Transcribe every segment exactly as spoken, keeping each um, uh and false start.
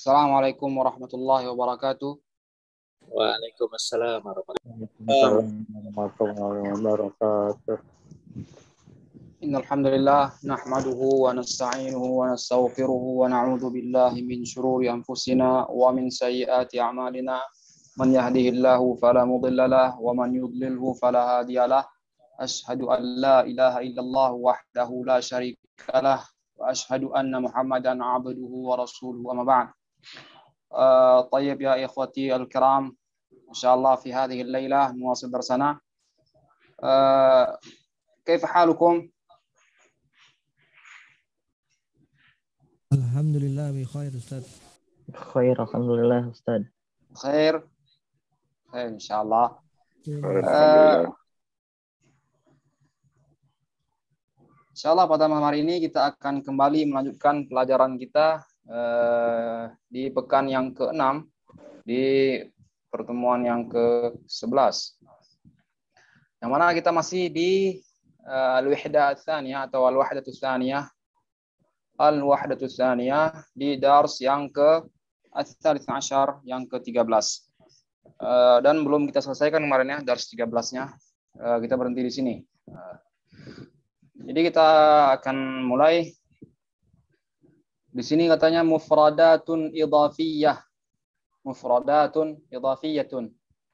Assalamualaikum warahmatullahi wabarakatuh. Waalaikumsalam warahmatullahi Waalaikumsalam warahmatullahi wabarakatuh. Innal hamdalillah nahmaduhu wa nasta'inuhu wa nastaghfiruhu wa na'udzu billahi min shururi anfusina wa min sayyiati a'malina. Man yahdihillahu fala mudilla lahu wa man yudlilhu fala hadiyalah. Asyhadu an la ilaha illallah wahdahu la syarika lah wa asyhadu anna Muhammadan 'abduhu wa rasuluhu amma ba'd. Uh, طيب يا إخوتي الكرام إن شاء الله في هذه الليلة نواصل درسنا. uh, كيف حالكم؟ Alhamdulillah bi khair Ustaz. Khair, alhamdulillah Ustaz. Khair. Khair insyaallah. Alhamdulillah. Uh, insyaallah pada malam hari ini kita akan kembali melanjutkan pelajaran kita uh, di pekan yang keenam, di pertemuan yang ke sebelas. Yang mana kita masih di uh, al-wahdah ats-tsaniyah atau al-wahdatu ats-tsaniyah. Al-wahdatu ats-tsaniyah di dars yang ke ats-tsalits asyar, yang ke tiga belas. Uh, dan belum kita selesaikan kemarin ya, dars tiga belas-nya. Uh, kita berhenti di sini. Uh, jadi kita akan mulai. Di sini katanya mufradatun idhafiyah. Mufradatun idhafiyatun.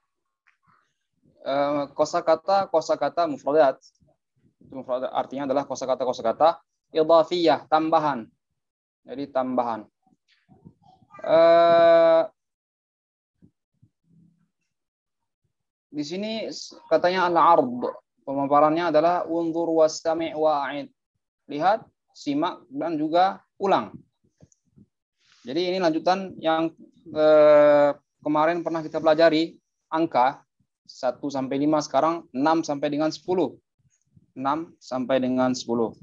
Uh, kosakata kosakata mufradat. Mufradat artinya adalah kosakata kosakata idhafiyah, tambahan. Jadi tambahan. Uh, di sini katanya al-'ard. Pemaparannya adalah unzur wastami' wa'id. Lihat, simak dan juga ulang. Jadi ini lanjutan yang eh, kemarin pernah kita pelajari, angka satu sampai lima, sekarang enam sampai dengan sepuluh. enam sampai dengan sepuluh.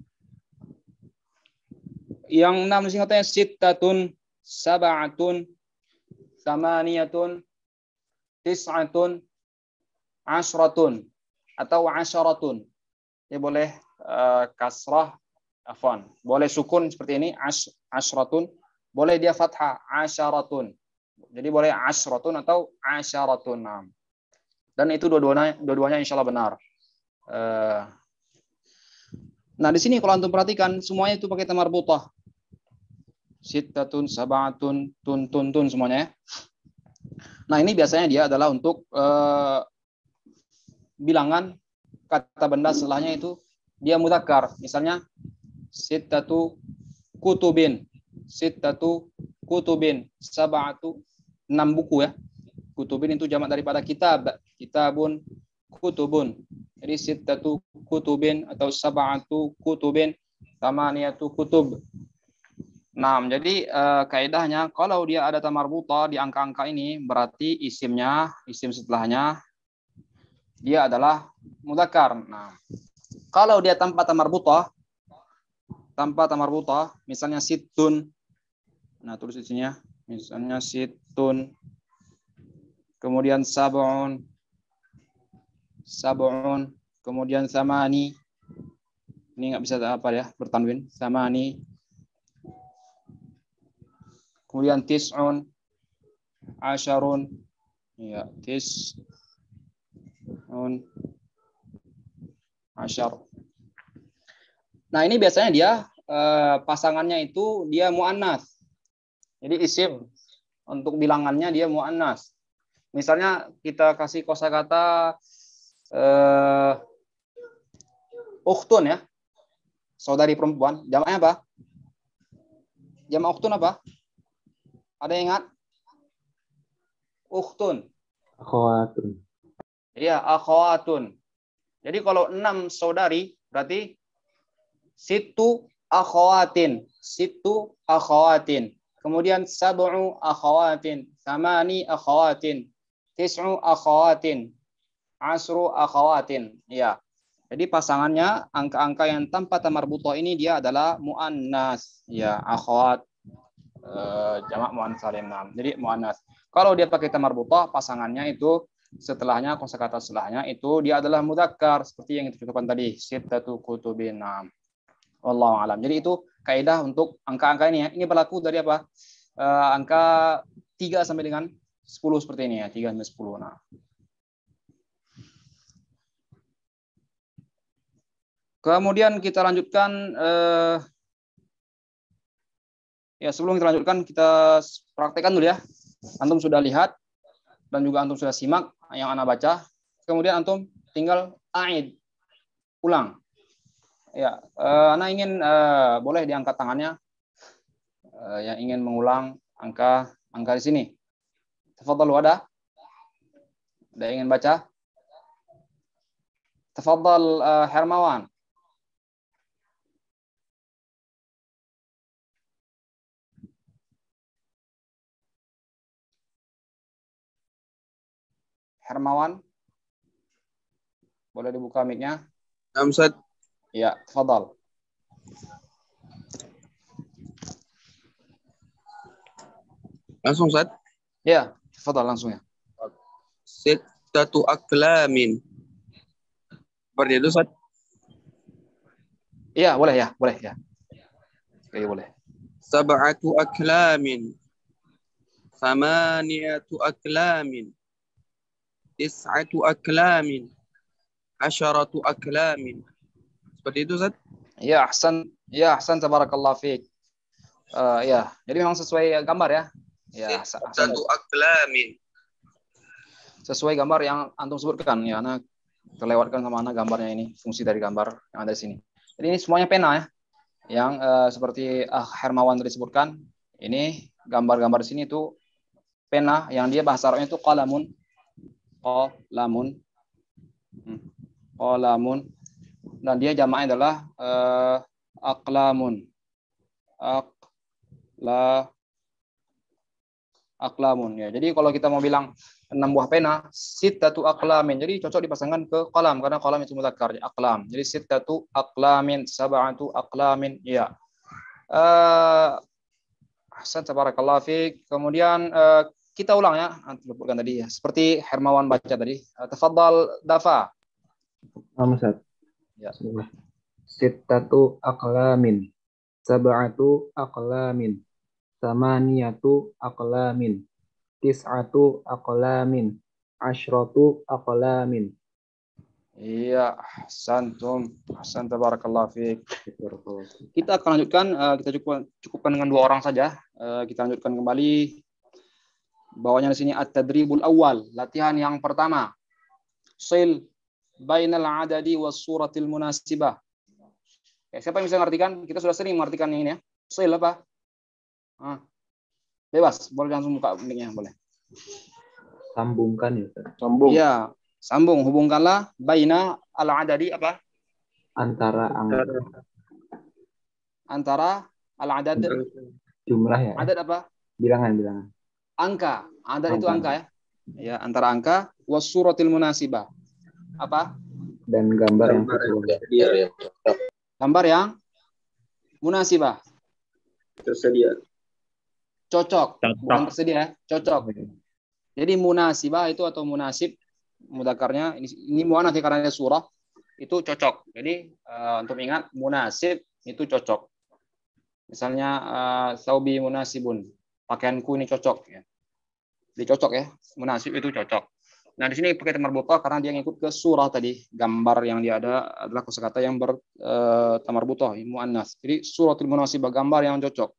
Yang enam di sini katanya sittatun, sab'atun, thamaniyatun, tis'atun, ashratun atau asyaratun. Ya boleh uh, kasrah, afwan. Boleh sukun seperti ini, ash, ashratun. Boleh dia fathah, asyaratun. Jadi boleh ashratun atau asyaratun. Dan itu dua-duanya, dua-duanya insya Allah benar. Uh, nah di sini kalau antum perhatikan semuanya itu pakai tamar butah. Sittatun, sab'atun, tun, tun, tun semuanya. Nah ini biasanya dia adalah untuk uh, bilangan kata benda setelahnya itu dia mudzakkar. Misalnya sittatu kutubin, sittatu kutubin, sab'atu, enam buku ya. Kutubin itu jamak daripada kitab, kitabun, kutubun. Jadi sittatu kutubin atau sab'atu kutubin, thamaniyatu kutub. Nah, jadi eh, kaidahnya kalau dia ada tamar buta di angka-angka ini berarti isimnya, isim setelahnya dia adalah mudzakkar. Nah, kalau dia tanpa tamar buta, tanpa tamar buta, misalnya situn. Nah, tulis di sini ya. Misalnya situn. Kemudian sab'un. Sab'un, kemudian samani. Ini enggak bisa apa ya, bertanwin. Samani. Kemudian tis'un, asyarun. Ya, tis Un, asyar. Nah ini biasanya dia eh, pasangannya itu dia mu'annas. Jadi isim untuk bilangannya dia mu'annas. Misalnya kita kasih kosakata eh, ukhtun ya, saudari perempuan. Jamaknya apa? Jamak ukhtun apa? Ada yang ingat? Ukhtun. Akhwatun. Iya, akhwatun. Jadi kalau enam saudari, berarti situ akhwatin. Situ akhwatin. Kemudian sab'u akhwatin. Thamani akhwatin. Tis'u akhwatin. Asru akhwatin. Ya. Jadi pasangannya, angka-angka yang tanpa tamar buta ini dia adalah mu'annas. Ya, akhwat. Uh, jamak mu'annas salim. Jadi mu'annas. Kalau dia pakai tamar buta, pasangannya itu setelahnya, kosakata setelahnya itu dia adalah mudzakkar seperti yang kita contohkan tadi, sittatu kutubin. Wallahu alam. Jadi itu kaidah untuk angka-angka ini ya. Ini berlaku dari apa? uh, angka tiga sampai dengan sepuluh seperti ini ya, tiga sampai sepuluh. Nah. Kemudian kita lanjutkan uh, ya, sebelum kita lanjutkan kita praktekkan dulu ya. Antum sudah lihat dan juga antum sudah simak yang ana baca. Kemudian antum tinggal aid, ulang. Ya, uh, ana ingin uh, boleh diangkat tangannya uh, yang ingin mengulang angka angka di sini. Tafadhal, ada? Ada yang ingin baca? Tafadhal uh, Hermawan. Hermawan. Boleh dibuka mic-nya? Amsad. Ya, tafadhal. Langsung, Ustaz? Ya, tafadhal langsung ya. Sittatu aklamin. Seperti itu, Ustaz? Iya, boleh ya, boleh ya. Oke, boleh. Sab'atu aklamin. Samaniyatu aklamin. Tis'atu aklamin. Asyaratu aklamin. Seperti itu, Ustaz? Ya, ahsan. Ya, ahsan, tabarakallah fiik. Uh, ya, jadi memang sesuai gambar ya. Ya, Sittatu aklamin. Sesuai gambar yang antum sebutkan ya, nah terlewatkan kemana gambarnya ini, fungsi dari gambar yang ada di sini. Jadi ini semuanya pena ya, yang uh, seperti uh, Hermawan tadi sebutkan. Ini gambar-gambar di sini itu pena yang dia bahasa Arabnya itu qalamun, qalamun, qalamun, dan dia jamaknya adalah uh, aqlamun, aqla, aqlamun ya. Jadi kalau kita mau bilang enam buah pena, sittatu aqlamin. Jadi cocok dipasangkan ke qalam karena qalam itu mudzakkar, aqlam. Jadi sittatu aqlamin, sab'atu aqlamin. Ya. Eh Ahsan, tabarakallah fiik. Kemudian uh, kita ulang ya, antum sebutkan tadi ya. Seperti Hermawan baca tadi. Uh, tafadhal Dafa. Amsad. Ya. Sittatu aqlamin. Sab'atu aqlamin. Samaniyatu aqlamin. Tis'atu aqlamin. Asyratu aqlamin. Iya, ahsantum. Ahsan, tabarakallah fiik. Kita akan lanjutkan, uh, kita cukup, cukupkan dengan dua orang saja. Uh, kita lanjutkan kembali. Bawahnya di sini at-tadribul awal, latihan yang pertama. Sil bainal adadi was suratil munasibah. Ya, siapa yang bisa mengartikan? Kita sudah sering mengartikan yang ini ya. Sil apa? Ah. Bebas, boleh langsung buka mic-nya, boleh. Sambungkan ya, Ustaz. Sambung. Iya, sambung, hubungkanlah baina al-adadi apa? Antara angka. Antara al-adad. Jumlah ya. Adad apa? Bilangan-bilangan. Angka. Adad Angka. itu angka ya. Ya, antara angka was suratil munasibah. Apa? Dan gambar yang sesuai. Gambar yang munasibah. Tersedia. Cocok. Bukan tersedia, cocok. Jadi munasibah itu atau munasib mudzakarnya ini ini muannats karena ada surah itu cocok. Jadi uh, untuk ingat munasib itu cocok. Misalnya uh, saubi munasibun, pakaianku ini cocok ya. Jadi cocok ya, munasib itu cocok. Nah, di sini pakai tamarbutah karena dia ngikut ke surah tadi. Gambar yang dia ada adalah kosakata yang ber uh, tamarbutah, muannats. Jadi suratul munasibah, gambar yang cocok.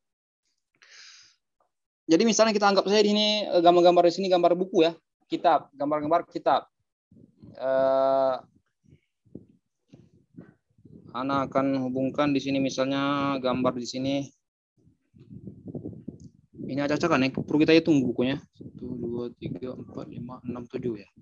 Jadi misalnya kita anggap saja di sini gambar-gambar di sini gambar buku ya, kitab, gambar-gambar kitab. Uh, Ana akan hubungkan di sini misalnya gambar di sini. Ini acak-acak kan ya, perlu kita hitung bukunya. satu, dua, tiga, empat, lima, enam, tujuh ya.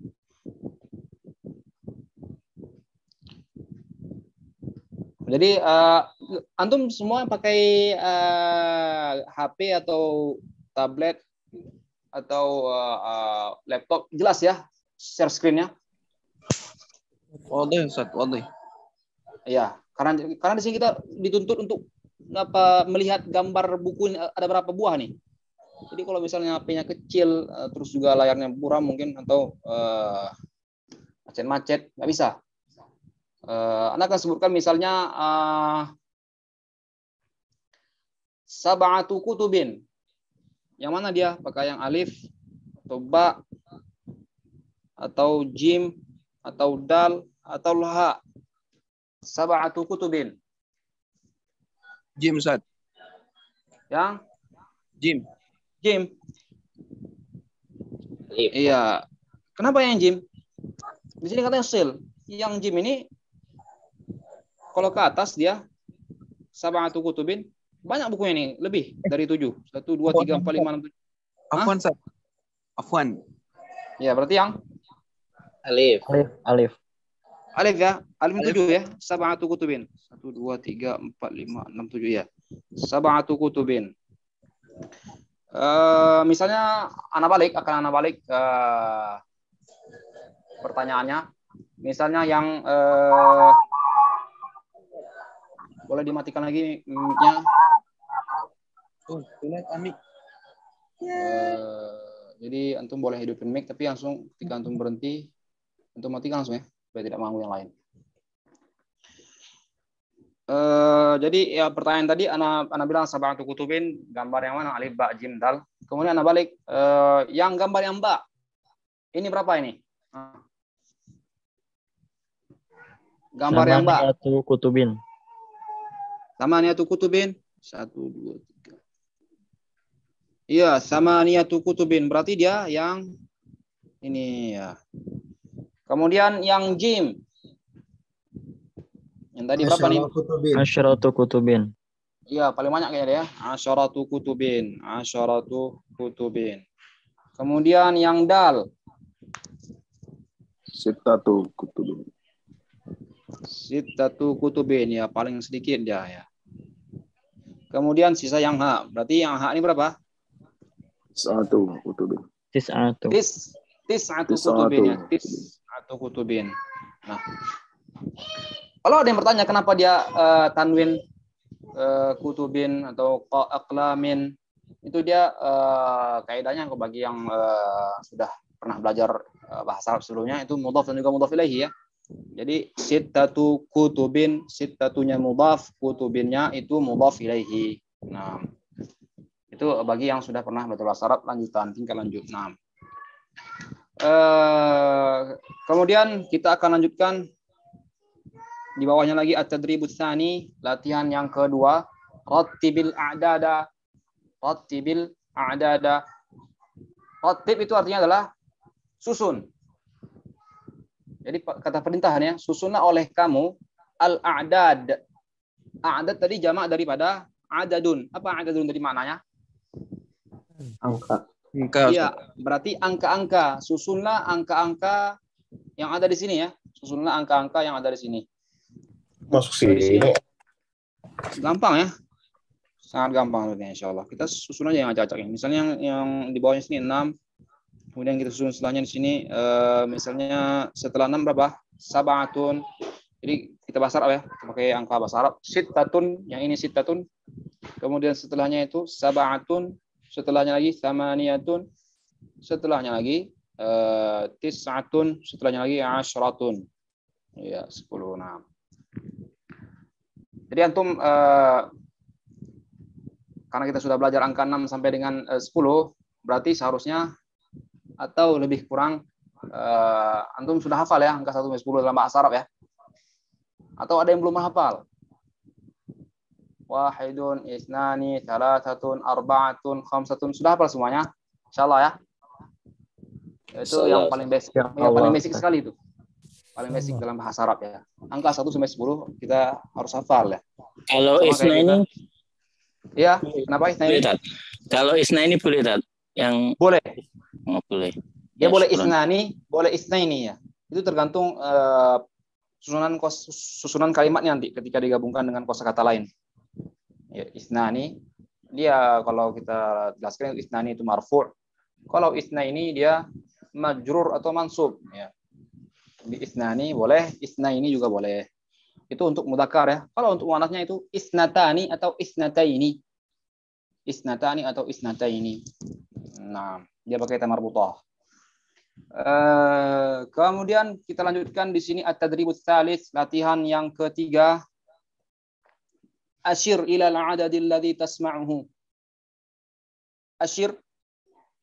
Jadi uh, antum semua pakai uh, H P atau tablet atau uh, uh, laptop, jelas ya share screen-nya? Wadih, Ustaz, wadih. Ya, karena karena di sini kita dituntut untuk apa melihat gambar buku ada berapa buah nih. Jadi kalau misalnya H P-nya kecil terus juga layarnya buram mungkin atau uh, macet-macet nggak bisa. Uh, Anda akan sebutkan misalnya uh, sab'atu kutubin. Yang mana dia? Apakah yang alif atau ba atau jim atau dal atau ha? Sab'atu kutubin. Jim, Ustaz. Yang Jim. jim. Iya. Kenapa yang jim? Di sini katanya sil. Yang jim ini kalau ke atas dia sab'atu kutubin. Banyak bukunya ini, lebih dari tujuh. Satu, dua, tiga, empat, lima, enam, tujuh. Afwan, Ustaz. Afwan. Ya, berarti yang Alif. Alif. Alif. alif ya. Alif, Alif. tujuh ya. Sab'atu kutubin. Satu, dua, tiga, empat, lima, enam, tujuh ya. Sab'atu kutubin. Uh, misalnya anak balik, akan anak balik uh, pertanyaannya. Misalnya yang uh, boleh dimatikan lagi mic-nya. Oh, lihat Amik. Uh, jadi antum boleh hidupin mic, tapi langsung ketika antum berhenti, antum matikan langsung ya, supaya tidak mengganggu yang lain. Uh, jadi ya pertanyaan tadi anak anak bilang sab'atu kutubin, gambar yang mana? Alif, ba, jim, dal. Kemudian anak balik uh, yang gambar yang ba. Ini berapa ini? Uh. Gambar yang ba. Samaniyatu kutubin. Samaniyatu kutubin. Satu, dua, tiga. Iya, samaniyatu kutubin. Berarti dia yang ini ya. Kemudian yang jim. Yang tadi berapa nih? Asyratu kutubin. Iya, paling banyak kayaknya dia. Asyaratu kutubin. Asyaratu kutubin. Kemudian yang dal. Sittatu kutubin. Sittatu kutubin. Ya, paling sedikit dia ya. Kemudian sisa yang ha. Berarti yang ha ini berapa? Satu kutubin. Tis'atu. Tis, tis'atu kutubin ya. Tis'atu kutubin. Nah. Kalau ada yang bertanya kenapa dia uh, tanwin uh, kutubin atau aqlamin, itu dia uh, kaidahnya bagi yang uh, sudah pernah belajar uh, bahasa Arab sebelumnya, itu mudhaf dan juga mudhaf ilaihi ya. Jadi sittatu kutubin, sittatunya mudhaf, kutubinnya itu mudhaf ilaihi. Nah, itu bagi yang sudah pernah belajar bahasa Arab lanjutan, tingkat lanjut. Nah, uh, kemudian kita akan lanjutkan di bawahnya lagi at-tadribus tsani, latihan yang kedua, rattibil a'dada. Rattibil a'dada. Rattib itu artinya adalah susun. Jadi kata perintahannya, susunlah oleh kamu al-a'dad. A'dad tadi jamak daripada adadun. Apa adadun dari maknanya? Angka. Angka. Iya, berarti angka-angka. Susunlah angka-angka yang ada di sini ya. Susunlah angka-angka yang ada di sini. Masuk sini. Gampang ya. Sangat gampang nanti insya Allah. Kita susun aja yang acak-acak. Misalnya yang, yang di bawahnya sini enam. Kemudian kita susun setelahnya di sini. Uh, misalnya setelah enam berapa? Sab'atun. Jadi kita bahasa Arab ya. Kita pakai angka bahasa Arab. Sittatun. Yang ini sittatun. Kemudian setelahnya itu sab'atun. Setelahnya lagi samaniyatun. Setelahnya lagi uh, tis'atun. Setelahnya lagi asyratun. Ya, sepuluh. Nah. Jadi antum uh, karena kita sudah belajar angka enam sampai dengan uh, sepuluh, berarti seharusnya atau lebih kurang uh, antum sudah hafal ya angka satu sampai sepuluh dalam bahasa Arab ya. Atau ada yang belum hafal? Wahidun, isnani, thalathatun, arba'atun, khamsatun. Sudah hafal semuanya? Insyaallah ya. Itu yang paling basic, yang paling basic sekali itu. Paling basic dalam bahasa Arab ya. Angka satu sampai sepuluh kita harus hafal ya. Kalau Sama isna ini iya, kenapa isna ini? Kalau isna ini boleh tak? Yang Boleh. Oh, boleh. Dia Ya, boleh syukuran. isnani, boleh isnaini ya. Itu tergantung uh, susunan kos, susunan kalimatnya nanti ketika digabungkan dengan kosakata lain. Ya, isnani dia kalau kita jelaskan isnani itu marfu'. Kalau isna ini dia majrur atau mansub ya. Di isnani boleh, isna ini juga boleh. Itu untuk mudzakkar ya. Kalau untuk muannasnya itu isnatani atau isnataini. Isnatani atau isnataini. Nah, dia pakai ta marbutah. Uh, kemudian kita lanjutkan di sini at-tadribus tsalits, latihan yang ketiga. Asyir ila al-'adadil ladzi tasma'uhu. Asyir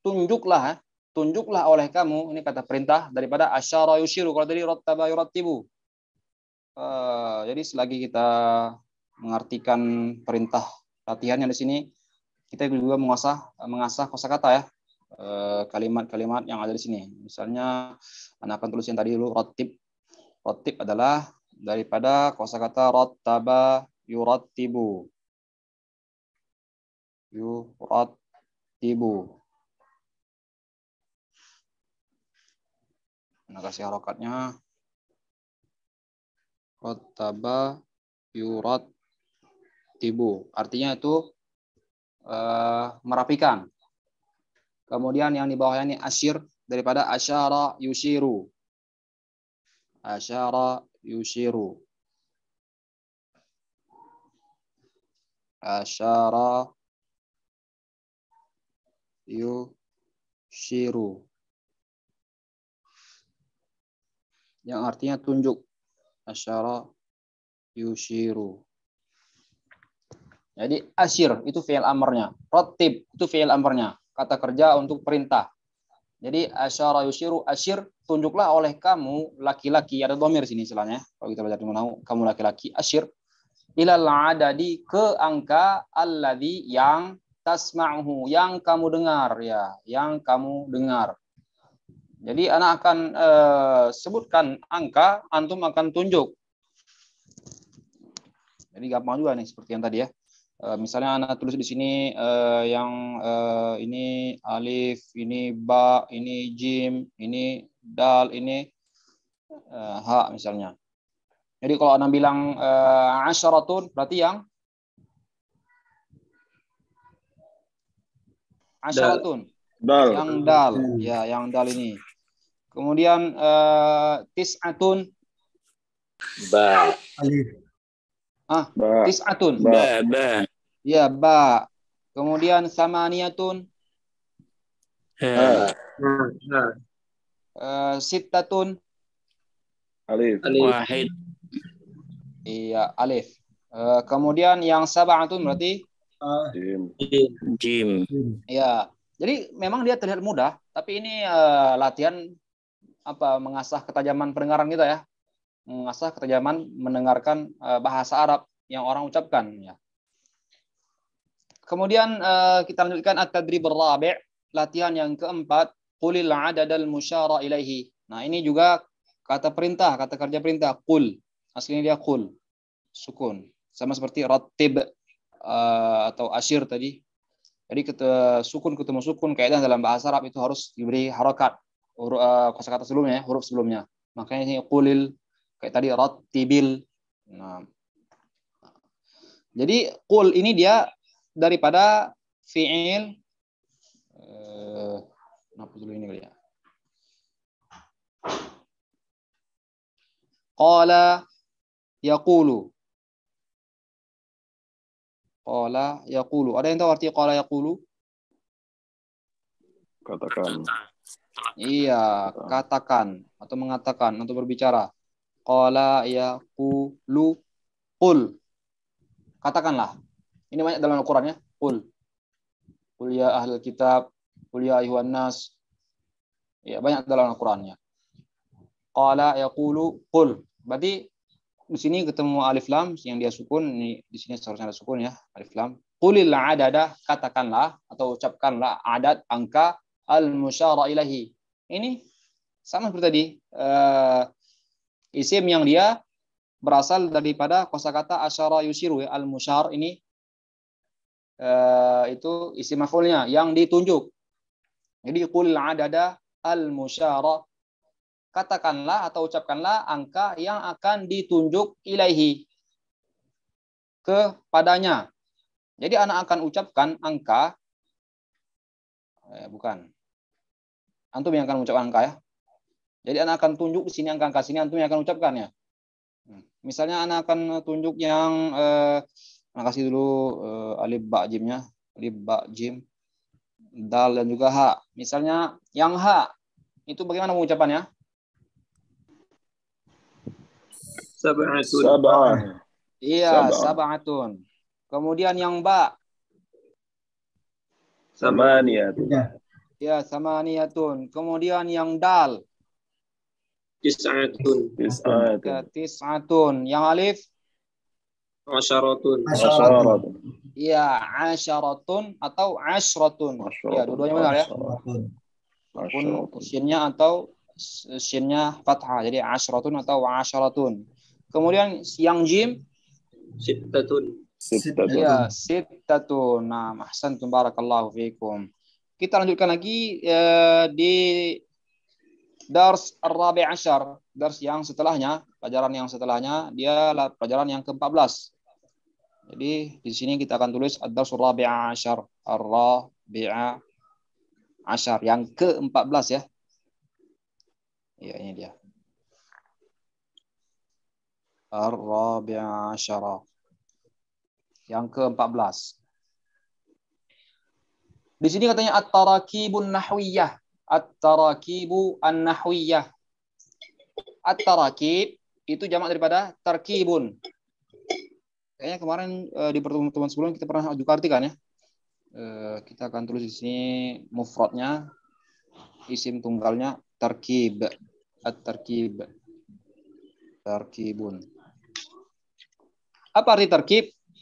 tunjuklah, tunjuklah oleh kamu, ini kata perintah daripada asyara yushiru, kalau tadi rattaba yurattibu. Uh, jadi selagi kita mengartikan perintah latihannya di sini, kita juga mengasah mengasah kosakata ya, kalimat-kalimat yang ada di sini. Misalnya anak akan tulis yang tadi dulu, rattib. Rattib adalah daripada kosakata rattaba yurattibu. Yurattibu. Nah, kasih harokatnya. Rattaba yurattibu. Artinya itu uh, merapikan. Kemudian yang di bawahnya ini asyir daripada asyara yushiru. Asyara yushiru. Asyara yushiru. Yang artinya tunjuk. Asyara yushiru. Jadi asyir itu fi'il amarnya. Rattib itu fi'il amarnya. Kata kerja untuk perintah. Jadi asyara yushiru, asyir, tunjuklah oleh kamu laki-laki, ada dhamir sini istilahnya. Kalau kita belajar di Manau, kamu laki-laki, asyir ilal adadi, ke angka alladhi, yang tasma'uhu, yang kamu dengar ya, yang kamu dengar. Jadi anak akan eh, sebutkan angka, antum akan tunjuk. Jadi gampang juga nih seperti yang tadi ya. Uh, misalnya anak tulis di sini uh, yang uh, ini alif, ini ba, ini jim, ini dal, ini uh, ha misalnya. Jadi kalau anak bilang uh, asyaratun berarti yang asyaratun, Dal. yang dal, ya yang dal ini. Kemudian uh, tis'atun, Ba. ah Ba. tis'atun, Ba, ba. ya ba. Kemudian samaniyatun, Ha. uh, sittatun, Alif. Wahid. iya alif. Uh, kemudian yang sab'atun berarti Jim. Jim. ya. Jadi memang dia terlihat mudah, tapi ini uh, latihan apa mengasah ketajaman pendengaran kita ya. Mengasah ketajaman mendengarkan uh, bahasa Arab yang orang ucapkan ya. Kemudian uh, kita lanjutkan at-tadrib ar-rabi', latihan yang keempat, qulil adadal musyara ilaihi. Nah, ini juga kata perintah, kata kerja perintah, qul. Aslinya dia qul, sukun. Sama seperti rattib uh, atau asyir tadi. Jadi kata sukun ketemu sukun, kaidah dalam bahasa Arab itu harus diberi harakat. Uh, kosakata sebelumnya, huruf sebelumnya. Makanya ini qulil, kayak tadi rattibil. Nah. Jadi qul ini dia daripada fi'il eh apa dulu ini kali ya. Qala yaqulu. Qala yaqulu. Ada yang tahu arti qala yaqulu? Katakan. Iya, katakan atau mengatakan atau berbicara. Qala yaqulu, qul. Katakanlah. Ini banyak dalam Al-Qur'an ya. Qul. Qul ya ahlul kitab, qul ya ayuhan nas. Ya, banyak dalam Al-Qur'an ya. Qala yaqulu qul. Berarti di sini ketemu alif lam yang dia sukun, ini di sini seharusnya ada sukun ya, alif lam. Qulil adada, katakanlah atau ucapkanlah adad angka al-musyara ilahi. Ini sama seperti tadi. Uh, isim yang dia berasal daripada kosakata asyara yushiru ya, al-musyar ini uh, itu isim maf'ulnya yang ditunjuk. Jadi qulil adada al-musyara, katakanlah atau ucapkanlah angka yang akan ditunjuk ilaihi, kepadanya. Jadi anak akan ucapkan angka eh, bukan. Antum yang akan ucapkan angka ya. Jadi anak akan tunjuk di sini angka-angka sini, antum yang akan ucapkan ya. Misalnya anak akan tunjuk yang eh, anak kasih dulu eh, alif ba jimnya, alif ba jim, dal dan juga ha. Misalnya yang ha itu bagaimana pengucapannya? Sab'atun. Sab'ah. Iya, Sab'ah. sab'atun. Kemudian yang ba. Samaniyatun. Ya, samaniyatun. Kemudian yang dal. Tis'atun. Tis'atun. Ya, tis'atun. Yang alif. Asyaratun. Asyaratun. Ya, asyaratun atau ashratun. Ya, dua-duanya benar ya. Pun shinnya atau shinnya fathah. Jadi ashratun atau asyaratun. Kemudian yang jim. Sittatun. Sittatun. Ya, sittatun. Nah, ahsantum barakallahu fiikum. Kita lanjutkan lagi eh, di dars ar-rabi' asyar. Dars yang setelahnya, pelajaran yang setelahnya, dia pelajaran yang keempat belas. Jadi di sini kita akan tulis ad-dars ar-rabi' asyar. Ar-rabi' asyar. Yang keempat belas ya. Ya, ini dia. Ar-rabi' asyar. Yang keempat belas. Di sini katanya at-tarakibun nahwiyah. At-tarakibu an-nahwiyah. At-tarakib itu jamak daripada tarkibun. Kayaknya kemarin e, di pertemuan sebelum kita pernah juga artikan ya. E, kita akan tulis di sini mufradnya, isim tunggalnya tarkib. At-tarkib. Tarkibun. Apa arti tarkib?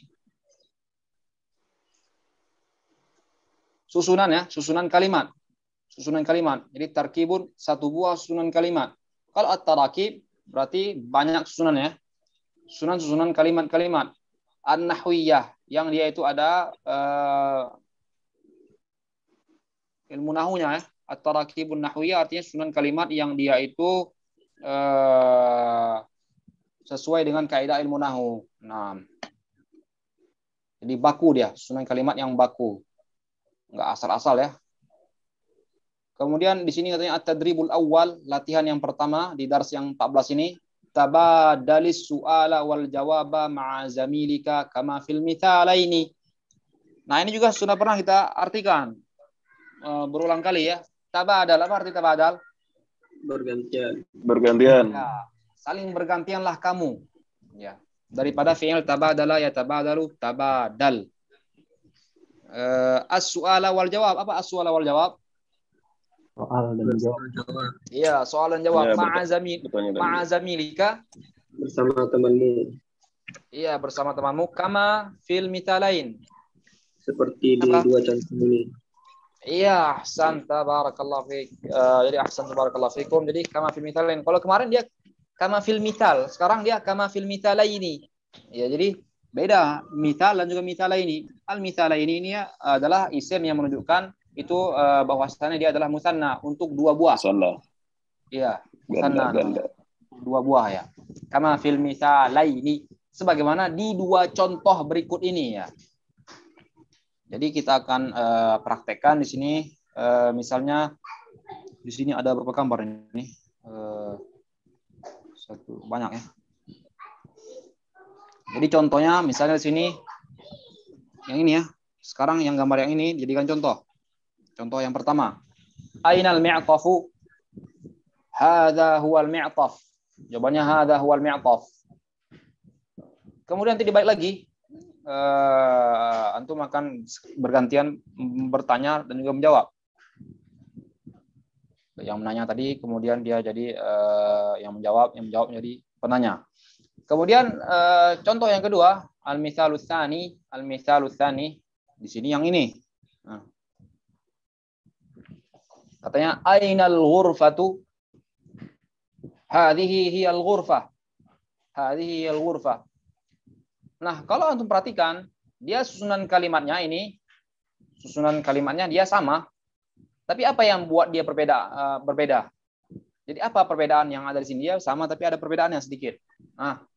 Susunan ya, susunan kalimat. Susunan kalimat. Jadi tarkibun satu buah susunan kalimat. Kalau at-tarakib berarti banyak susunan ya. Susunan-susunan kalimat-kalimat. An-nahwiyah yang dia itu ada uh, ilmu nahunya ya. At-tarakibun nahwiyah artinya susunan kalimat yang dia itu uh, sesuai dengan kaidah ilmu nahu. Nah. Jadi baku dia, susunan kalimat yang baku. Enggak asal-asal ya. Kemudian di sini katanya at-tadribul awal, latihan yang pertama di dars yang empat belas ini, tabadalis su'ala wal jawaba ma'a zamilika kama fil mithalaini. Nah, ini juga sudah pernah kita artikan e, berulang kali ya. Tabadal, apa arti tabadal? Bergantian. Bergantian. Ya, saling bergantianlah kamu. Ya, daripada fi'il tabadala ya tabadalu, tabadal. E, as-su'ala wal jawab, apa as-su'ala wal jawab? Soal dan jawab. Iya, soal dan jawab. Ya, Ma'azami, ma'azamilika. Bersama temanmu. Iya, bersama temanmu. Kama fil mithalain. Seperti di Apa? dua contoh ini. Iya, ahsan tabarakallah fiik. Uh, jadi ahsan tabarakallah fiikum. Jadi kama fil mithalain. Kalau kemarin dia kama fil mithal, sekarang dia kama fil mithalaini. Ya, jadi beda mithal dan juga mithalaini. Al mithalaini ini adalah isim yang menunjukkan itu uh, bahwasannya dia adalah musanna untuk dua buah. Musanna. Iya, Ganda, musanna. ganda. Dua buah ya. Kama fil mithalaini, sebagaimana di dua contoh berikut ini ya. Jadi kita akan uh, praktekkan di sini uh, misalnya di sini ada berapa gambar ini? Uh, satu banyak ya. Jadi contohnya misalnya di sini yang ini ya. Sekarang yang gambar yang ini jadikan contoh. Contoh yang pertama. Ainal mi'tafu? Hadza huwal mi'taf. Jawabannya hadza huwal mi'taf. Kemudian nanti dibalik lagi. Uh, antum akan bergantian bertanya dan juga menjawab. Yang menanya tadi kemudian dia jadi uh, yang menjawab, yang menjawab jadi penanya. Kemudian uh, contoh yang kedua, al-mitsalus tsani, al-mitsalus tsani di sini yang ini. Nah. Katanya ainal ghurfatu? Hadhihi hiyal ghurfah. Hadhihi hiyal ghurfah. Nah, kalau antum perhatikan, dia susunan kalimatnya ini, susunan kalimatnya dia sama. Tapi apa yang buat dia berbeda? Uh, berbeda? Jadi apa perbedaan yang ada di sini? Dia sama, tapi ada perbedaan yang sedikit. Nah,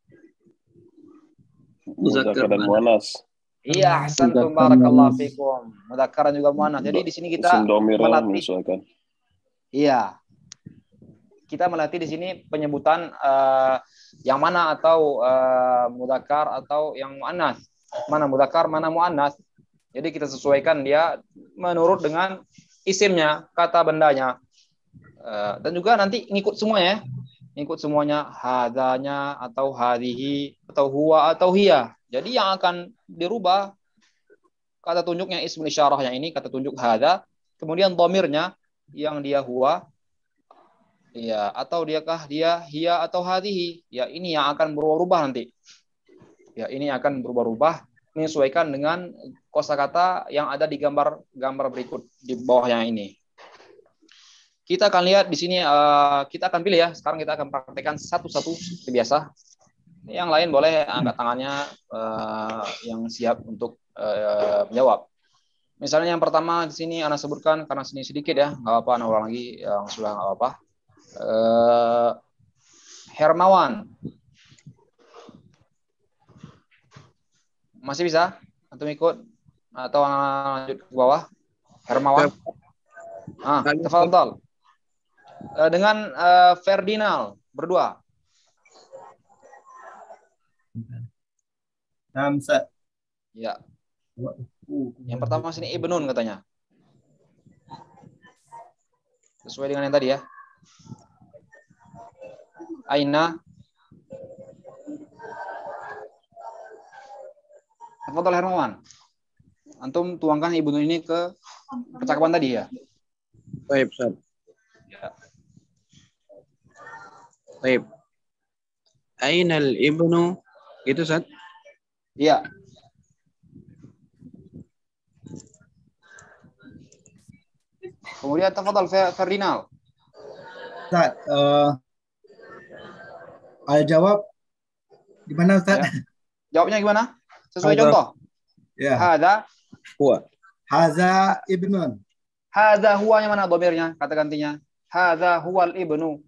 Muzakkar dan muannas. iya, ahsantum barakallahu fikum. Mudzakkar dan juga muannas. Jadi di sini kita melatih. Iya. Kita melatih di sini penyebutan uh, yang mana atau uh, mudzakkar atau yang muannas. Mana mudzakkar, mana muannas. Jadi kita sesuaikan dia menurut dengan isimnya, kata bendanya. Uh, dan juga nanti ngikut semuanya. Ngikut semuanya, hadanya atau hadhihi atau huwa atau hiya. Jadi yang akan dirubah kata tunjuknya ismul isyarahnya ini, kata tunjuk hadza, Kemudian dhamirnya yang dia huwa, ya, atau diakah dia hiya atau hadhihi, ya ini yang akan berubah-ubah nanti. Ya, ini akan berubah-ubah menyesuaikan dengan kosakata yang ada di gambar gambar berikut di bawah yang ini. Kita akan lihat di sini, uh, kita akan pilih ya. Sekarang kita akan praktekkan satu-satu seperti biasa. Yang lain boleh angkat tangannya uh, yang siap untuk uh, menjawab. Misalnya yang pertama di sini Ana sebutkan karena sini sedikit ya, nggak apa-apa, Ana ulang lagi yang sudah nggak apa-apa. Uh, Hermawan, masih bisa? Atau ikut? Atau lanjut ke bawah? Hermawan, ah, tafadhal. Uh, dengan uh, Ferdinand berdua. Hamzah. Ya. Yang pertama sini Ibnun katanya. Sesuai dengan yang tadi ya. Aina. Tafadhal Hermawan. Antum tuangkan Ibnun ini ke percakapan tadi ya. Baik, Ustaz. Ya. Baik. Ainal ibnu, gitu, Ustaz? Iya. Kemudian tafadhal Ferdinand. Ustaz, uh, al-jawab gimana, Ustaz? Ya. Jawabnya gimana? Sesuai Hadza. contoh. Ya. Hada. Huwa. Haza ibnun. Hada huwa yang mana dhamirnya? Kata gantinya. Hada huwal ibnu.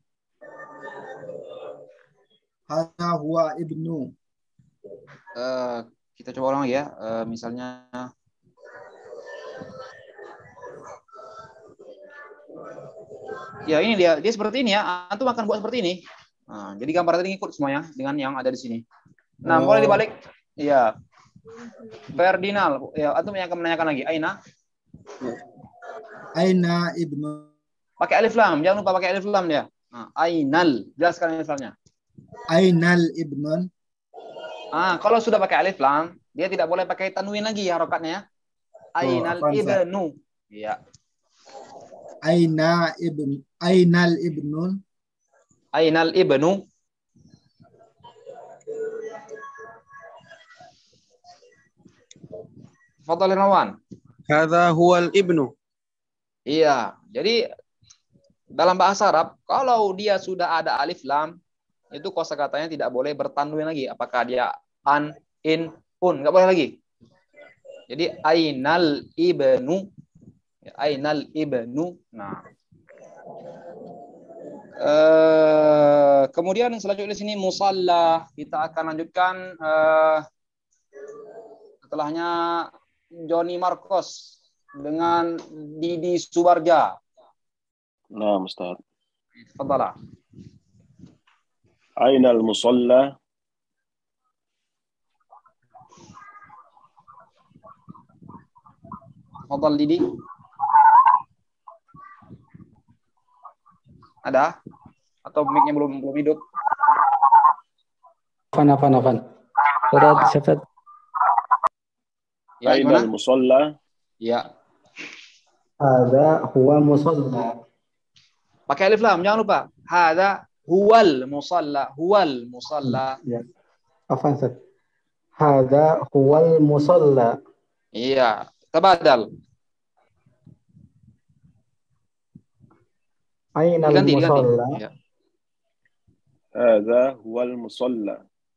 Haza huwa ibnu. Uh, kita coba ulang ya. Uh, misalnya ya ini dia, dia seperti ini ya. Antum akan buat seperti ini. Nah, jadi gambar tadi ngikut semuanya dengan yang ada di sini. Nah, Oh. boleh dibalik. Ya. Ferdinand, ya, antum yang akan menanyakan lagi. Aina? Aina ibnu. Pakai alif lam, jangan lupa pakai alif lam dia. Nah, ainal, jelaskan alif lamnya. Ainal ibnun. Ah, kalau sudah pakai alif lam, dia tidak boleh pakai tanwin lagi harokatnya ya. Ainal apaan, Ustaz? ibnu. Iya. Aina ibn. Ainal ibnun. Ainal ibnu. Fadhal Irwan. Hadza huwal ibnu. Iya, jadi dalam bahasa Arab, kalau dia sudah ada alif lam, itu kosakatanya tidak boleh bertanwin lagi. Apakah dia an, in, un, nggak boleh lagi. Jadi ainal ibnu, ainal ibnu. Nah, eh, kemudian selanjutnya di sini musalla. Kita akan lanjutkan eh, setelahnya Johnny Marcos dengan Didi Subarja. Nah, Ustaz. Tafadhal. Aina al-musalla? Tafadhal Didi. Ada? Atau mic-nya belum belum hidup? Afan, afan, afan. Ustaz, Ustaz. Ya, Aina gimana? al-musalla? Ya. Hadza huwa musalla. Pakai alif lam, jangan lupa. Hada huwal musalla, huwal musalla. Ya. Afan, Ustaz. Hadza huwal musalla. Iya, tabadal. Ainal Diganti, diganti. musalla. Iya. Hadza huwal musalla.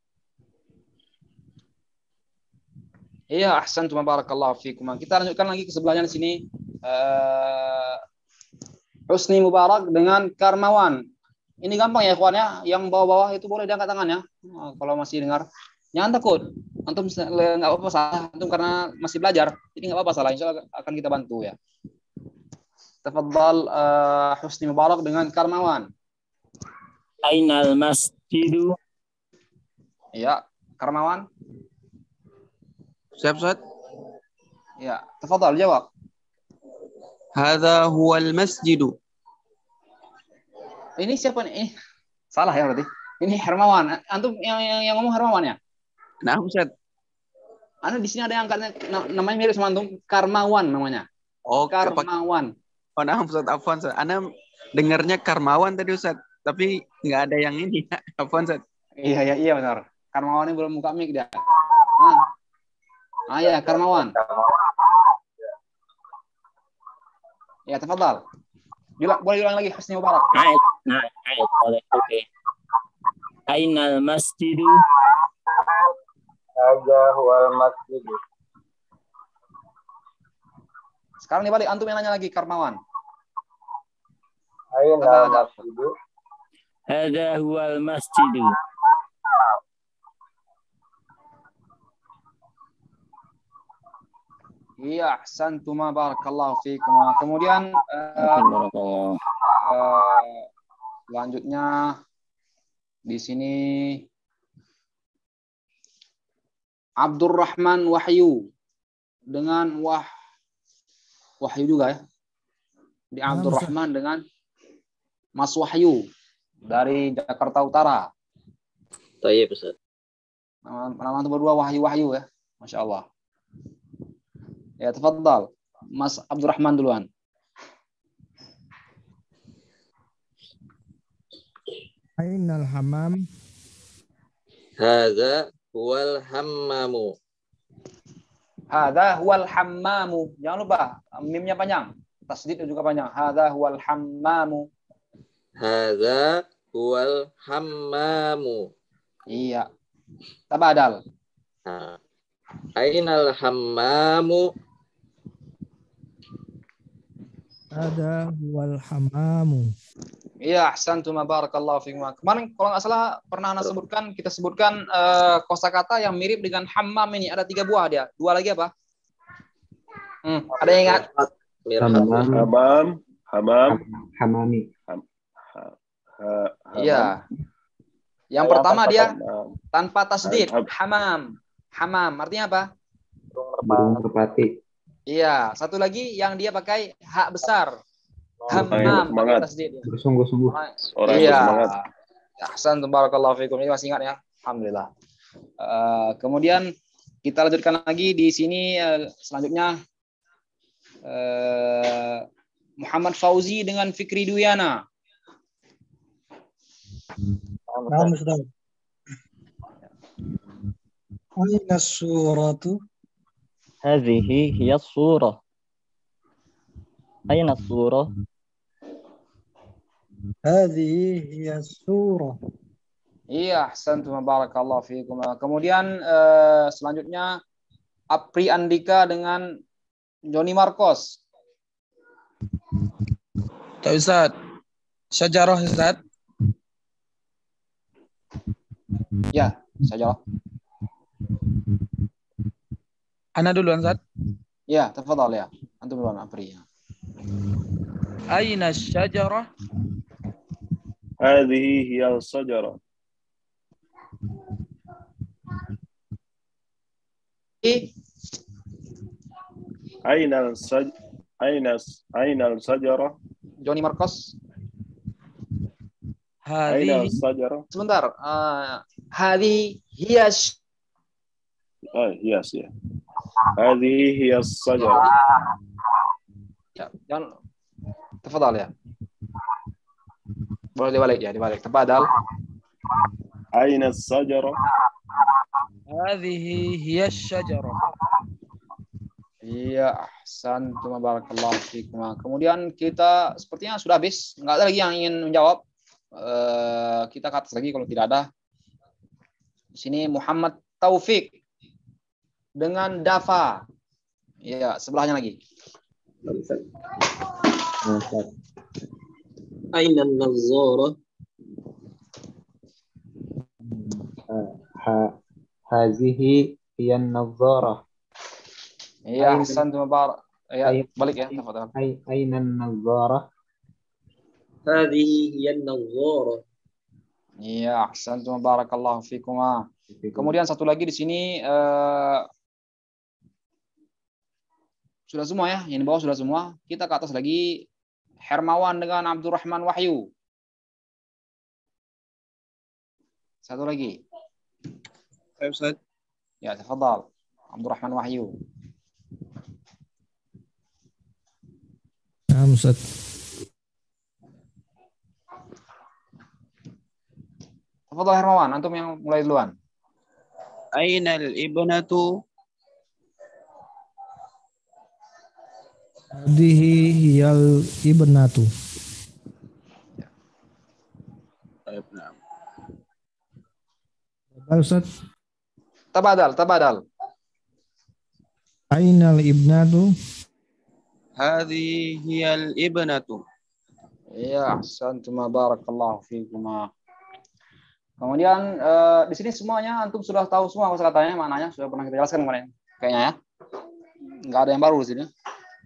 Iya, ahsantum barakallahu fikum. Kita lanjutkan lagi ke sebelahnya di sini. Uh, Husni Mubarak dengan Karmawan. Ini gampang ya, ikhwan ya. Yang bawah-bawah itu boleh diangkat tangannya. Nah, kalau masih dengar. Jangan takut. Antum nggak apa-apa salah. Antum karena masih belajar. Jadi nggak apa-apa salah. Insya Allah akan kita bantu ya. Tafadhal uh, Husni Mubarak dengan Karmawan. Ainal masjidu. Ya, Karmawan. Siap, Ustaz? Ya, tafadhal jawab. Hadza huwal masjidu. Ini siapa nih? Eh, salah ya berarti. Ini Hermawan. Antum yang yang, yang ngomong Hermawan ya? Nah, Ustaz. Anu di sini ada yang angkatnya namanya mirip sama antum, Karmawan namanya. Oh, pakai Karmawan. Oh, nah, Ustaz, afwan, Ustaz. Ana dengarnya Karmawan tadi, Ustaz. Tapi nggak ada yang ini. Afwan, Ustaz. Iya, iya, iya benar. Karmawan ini belum buka mic dia. Nah. Ah ya, Karmawan. Ya, tafadhal. Diulang, boleh diulang lagi Husni Mubarak. Ait, nah, ait, boleh. Oke. Ainal masjidu. Hadza huwal masjid. Sekarang dibalik antum yang nanya lagi Karmawan. Ainal masjid. Hadza huwal masjidu. Iya, ahsantuma barakallahu fiikum. Kemudian uh, Barakallah. uh, selanjutnya di sini Abdurrahman Wahyu dengan Wah Wahyu juga ya. Di Abdurrahman dengan Mas Wahyu dari Jakarta Utara. Tayyib, Ustaz. Nama, nama itu berdua Wahyu Wahyu ya. Masya Allah. Ya, tafadhal. Mas Abdurrahman duluan. Ainal hamam. Hadza huwal hammamu. Hadza huwal hammamu. Jangan lupa mimnya panjang. Tasdid juga panjang. Hadza huwal hammamu. Hadza huwal hammamu. Iya. Tabadal. Nah. Ainal hammamu. Ada wal hamamu. Iya, ahsantum barakallahu fiikum. Kemarin kalau nggak salah pernah Anda sebutkan, kita sebutkan uh, kosakata yang mirip dengan hammam ini. Ada tiga buah dia. Dua lagi apa? Hmm, ada yang ingat? Hamam, hamam, hamam, Hamami. ham, ha, ha, hamam. Iya. Yang pertama dia tanpa tasdid, Ham- hamam. Hamam artinya apa? Burung merpati. Iya, satu lagi yang dia pakai hak besar. Orang yang Hammam bersemangat. pakai tasdid. Bersungguh-sungguh. Orang yang Iya. bersemangat. Ahsantum barakallahu fiikum. Ini masih ingat ya? Alhamdulillah. Uh, kemudian kita lanjutkan lagi di sini uh, selanjutnya uh, Muhammad Fauzi dengan Fikri Duyana. Naam, Ustaz. Aina suratu? هذه هي الصورة. أين الصورة؟ Hadhihi hiya surah. Iya, ahsantum barakallahu fiikum. Kemudian uh, selanjutnya Apri Andika dengan Joni Marcos. Tak, Ustaz. Syajarah, Ustaz. Ya, saya jawab. Ana duluan, Ustaz. Ya, tafadhal ya. Antum duluan Apri. Aina syajarah? Hadhihi hiya as-sajarah. Aina al-saj Aina Aina al-sajarah. Joni Marcos. Aina Hadhihi. al-sajarah. Sebentar. Uh, Hadi hiya Ah, yes, ya. Hadhihi hiya as-sajarah. ya, jangan tafadhal ya. Boleh dibalik ya, dibalik. Tafadhal. Aina as-sajarah. Hadhihi hiya syajarah. Iya, ahsantum barakallahu fiikum. Kemudian kita sepertinya sudah habis. Enggak ada lagi yang ingin menjawab. Uh, kita ke atas lagi kalau tidak ada. Di sini Muhammad Taufik dengan Dafa. Iya, sebelahnya lagi. Aina an-nazzarah. Ha, hazihi hiyan nadharah. Iya, ahsantum barak. Ya, balik ya, tafadhal. Ay, aina nadharah. Hadhihi hiya an-nazzarah. Iya, ahsantum barakallahu fikum. Kemudian satu lagi di sini uh, sudah semua ya, yang di bawah sudah semua. Kita ke atas lagi. Hermawan dengan Abdurrahman Wahyu. Satu lagi. Baik, Ustaz. Ya, tafadhal. Abdurrahman Wahyu. Naam, Ustaz. Tafadhol Hermawan, antum yang mulai duluan. Ainal ibnatu. Hadhihi hiyal ibnatu. Ustaz. Tabadal, tabadal. Ainal ibnatu. Hadhihi hiyal ibnatu. Ya, ahsantum, barakallahu fiikum. Kemudian uh, di sini semuanya antum sudah tahu semua kosakatanya, maknanya sudah pernah kita jelaskan kemarin. Kayaknya ya. Enggak ada yang baru di sini.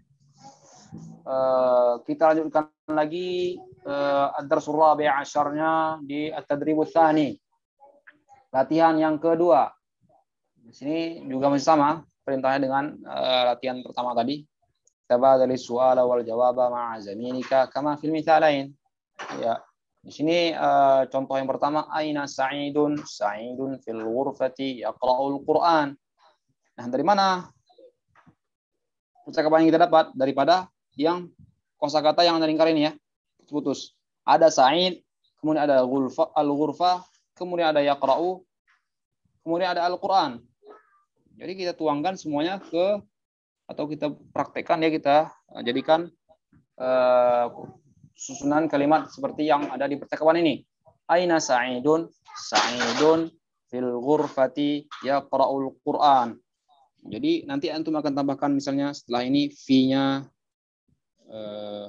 Uh, kita lanjutkan lagi uh, ad-darsul rabi' asyarnya di at-tadribus tsani. Latihan yang kedua. Di sini juga masih sama perintahnya dengan uh, latihan pertama tadi. Tabadali su'ala wal jawaba ma'a zaminika kama fil mithalain. Ya. Di sini uh, contoh yang pertama, aina Sa'idun? Sa'idun fil ghurfati yaqra'ul Qur'an. Nah, dari mana percakapan yang kita dapat? Daripada yang kosakata yang ada lingkar ini ya. Putus. Ada Sa'id, kemudian ada al-ghurfa, kemudian ada yaqra'u, kemudian ada Al-Qur'an. Jadi kita tuangkan semuanya ke, atau kita praktekkan ya, kita jadikan uh, susunan kalimat seperti yang ada di percakapan ini. Aina Sa'idun? Sa'idun fil ghurfati yaqra'ul Qur'an. Jadi nanti antum akan tambahkan misalnya setelah ini fi-nya eh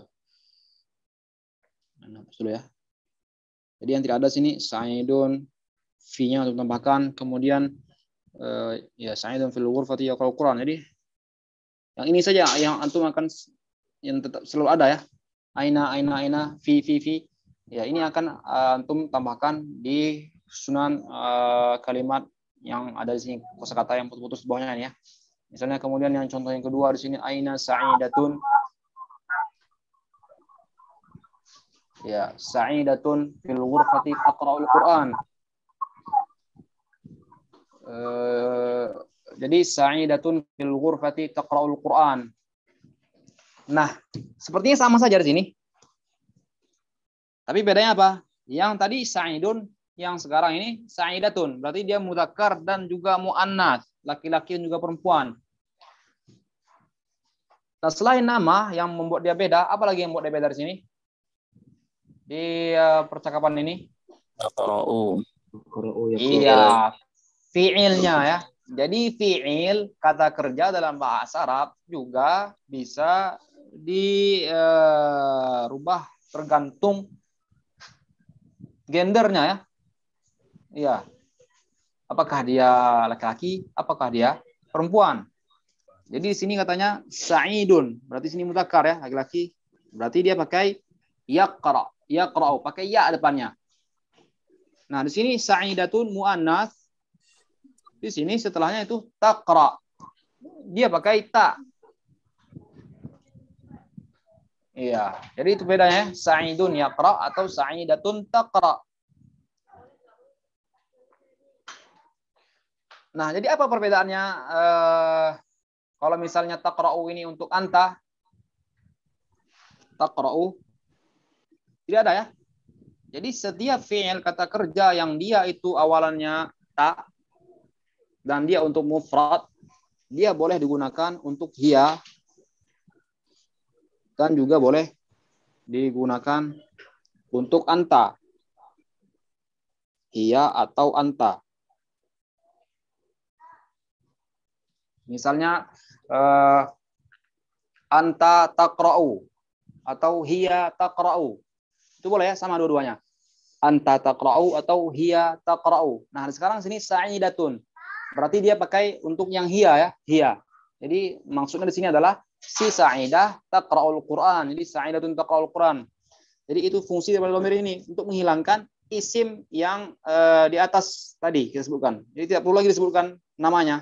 mana dulu ya. Jadi yang tidak ada sini Sa'idun, fi-nya untuk tambahkan, kemudian eh, ya Sa'idun fil ghurfati yaqra'ul Qur'an. Jadi yang ini saja yang antum akan yang tetap selalu ada ya. Aina, aina, aina, fi, fi, fi. Ya, ini akan uh, antum tambahkan di susunan uh, kalimat yang ada di sini, kosakata yang putus-putus di bawahnya ya. Misalnya kemudian yang contoh yang kedua di sini, aina sa'idatun. Ya, sa'idatun fil ghurfati taqra'ul Qur'an. Uh, jadi sa'idatun fil ghurfati taqra'ul Qur'an. Nah, sepertinya sama saja di sini. Tapi bedanya apa? Yang tadi Sa'idun, yang sekarang ini Sa'idatun. Berarti dia mudzakkar dan juga mu'annas, laki-laki dan juga perempuan. Nah, selain nama yang membuat dia beda, apa lagi yang membuat dia beda di sini? Di uh, percakapan ini? Taqra'u. Iya, fi'ilnya ya. Jadi fi'il, kata kerja dalam bahasa Arab juga bisa dirubah uh, tergantung gendernya ya. Iya. Apakah dia laki-laki, apakah dia perempuan. Jadi di sini katanya Sa'idun, berarti sini mudzakkar ya, laki-laki. Berarti dia pakai yaqra, yaqra'u, pakai ya depannya. Nah, di sini Sa'idatun muannas. Di sini setelahnya itu taqra. Dia pakai ta. Iya, jadi itu bedanya, Sa'idun yaqra atau Sa'idatun taqra. Nah, jadi apa perbedaannya eh, kalau misalnya taqra'u ini untuk anta? Taqra'u tidak ada ya. Jadi setiap fi'il kata kerja yang dia itu awalannya ta dan dia untuk mufrad, dia boleh digunakan untuk hiya dan juga boleh digunakan untuk anta. Hiya atau anta. Misalnya uh, anta taqra'u atau hiya taqra'u. Itu boleh ya, sama dua-duanya. Anta taqra'u atau hiya taqra'u. Nah, sekarang sini sa'idatun. Berarti dia pakai untuk yang hiya ya, hiya. Jadi maksudnya di sini adalah si Sa'idah taqra'ul Qur'an. Jadi Sa'idatun taqra'ul Qur'an. Jadi itu fungsi daripada dhamir ini untuk menghilangkan isim yang uh, di atas tadi kita sebutkan. Jadi tidak perlu lagi disebutkan namanya.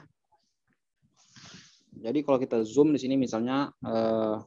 Jadi kalau kita zoom di sini misalnya uh,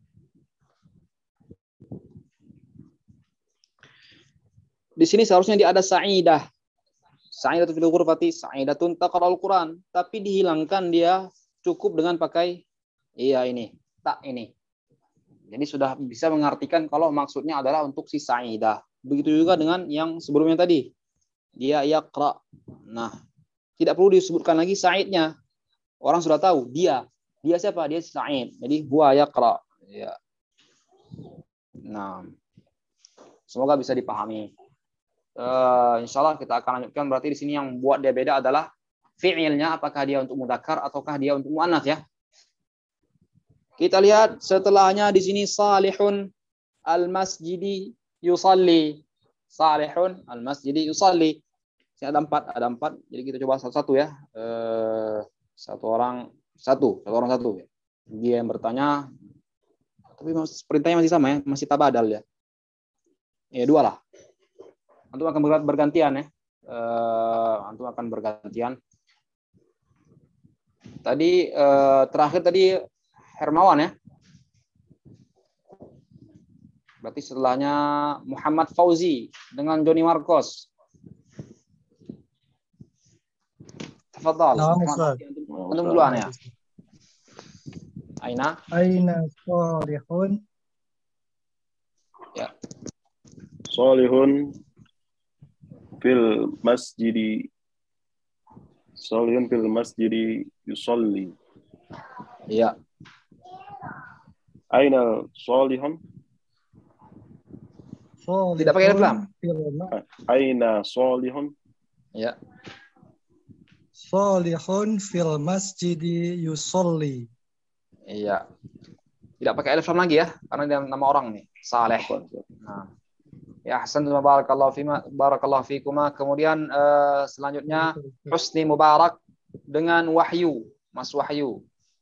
di sini seharusnya dia ada Sa'idah. Sa'idatun fil ghurfati, Sa'idatun taqra'ul Qur'an, tapi dihilangkan dia cukup dengan pakai iya ini, tak ini. Jadi sudah bisa mengartikan kalau maksudnya adalah untuk si Sa'idah. Begitu juga dengan yang sebelumnya tadi. Dia yaqra. Nah, tidak perlu disebutkan lagi Sa'idnya. Orang sudah tahu dia. Dia siapa? Dia Sa'id. Jadi huwa yaqra. Ya. Nah, semoga bisa dipahami. Uh, insya Allah kita akan lanjutkan. Berarti di sini yang buat dia beda adalah fi'ilnya, apakah dia untuk mudzakkar ataukah dia untuk muannats ya. Kita lihat setelahnya di sini salihun al-masjidi yusalli. Salihun al-masjidi yusalli. Ini ada empat, ada empat. Jadi kita coba satu-satu ya. Uh, satu orang satu, satu orang satu. Dia yang bertanya, tapi perintahnya masih sama ya, masih tabadal ya. Ya dua lah. Antum akan bergantian ya. Uh, antum akan bergantian. Tadi uh, terakhir tadi Hermawan ya. Berarti setelahnya Muhammad Fauzi dengan Joni Marcos. Tafadhal. Nah, antum duluan ya. Aina? Aina salihun. Ya. Salihun fil masjidi. Salihun fil masjidi yusalli. Iya. Aina salihun? Tidak pakai alif lam. Aina salihun? Ya. Salihun fil masjidi yusalli. Iya. Tidak pakai alif lam lagi ya, karena dia nama orang nih, Saleh. Nah. Ya, ahsantum barakallahu fima barakallahu fikuma. Kemudian uh, selanjutnya Husni Mubarak dengan Wahyu, Mas Wahyu.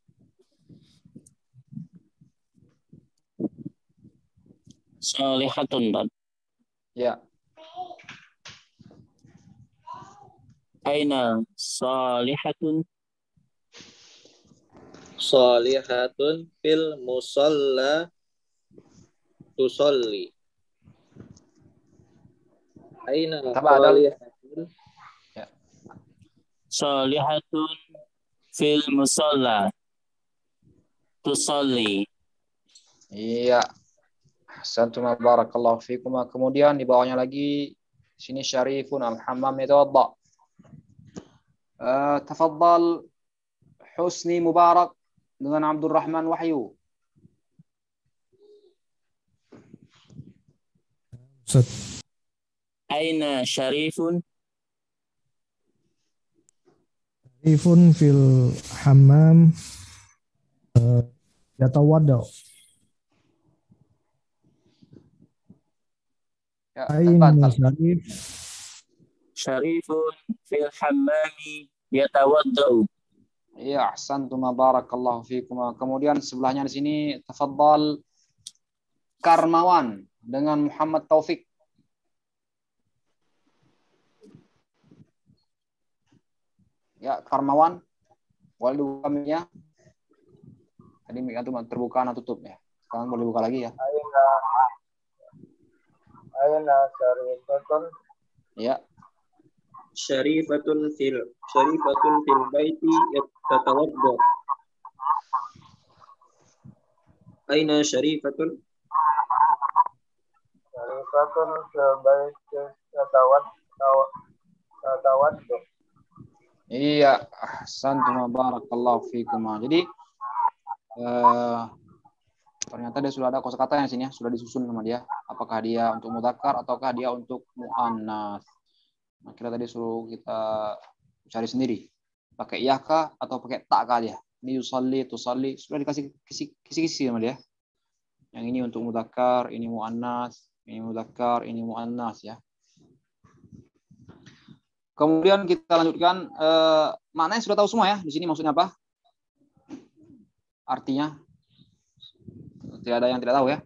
Salihatun. Ya. Aina salihatun. Salihatun fil musalla tusalli. Aina salihatun. Ya. Salihatun fil musalla tusalli. Iya. Ahsantum barakallahu fikum. Kemudian di bawahnya lagi sini Syarifun al-hammam yatawadda. Uh, tafadhal Husni Mubarak dengan Abdul Rahman Wahyu. Ustaz. Aina Syarifun? Syarifun fil hammam uh, yatawadda. Ya, Aina Syarif. Syarifun fil hammami yatawaddau. Ya, ahsantum barakallahu fikum. Kemudian sebelahnya di sini tafadhal Karmawan dengan Muhammad Taufik. Ya, Karmawan. Boleh dibuka mic-nya. Tadi mic antum terbuka atau tutup ya. Sekarang boleh buka lagi ya. Aina Aina Syarifatun. Ya. Syarifatun fil Syarifatun fil baiti yatawadda. Aina Syarifatun? Syarifatun fil baiti yatawadda. Yatawadda. Iya, ahsantum barakallahu fikum. Jadi eh, ternyata dia sudah ada kosakata yang sini ya, sudah disusun sama dia. Apakah dia untuk mudzakkar ataukah dia untuk muannats. Nah, kita tadi suruh kita cari sendiri. Pakai iya kah atau pakai tak kah dia? Ini yusalli, tusalli, sudah dikasih kisi-kisi sama dia. Yang ini untuk mudzakkar, ini muannats, ini mudzakkar, ini muannats ya. Kemudian kita lanjutkan eh, maknanya sudah tahu semua ya. Di sini maksudnya apa? Artinya tidak ada yang tidak tahu ya.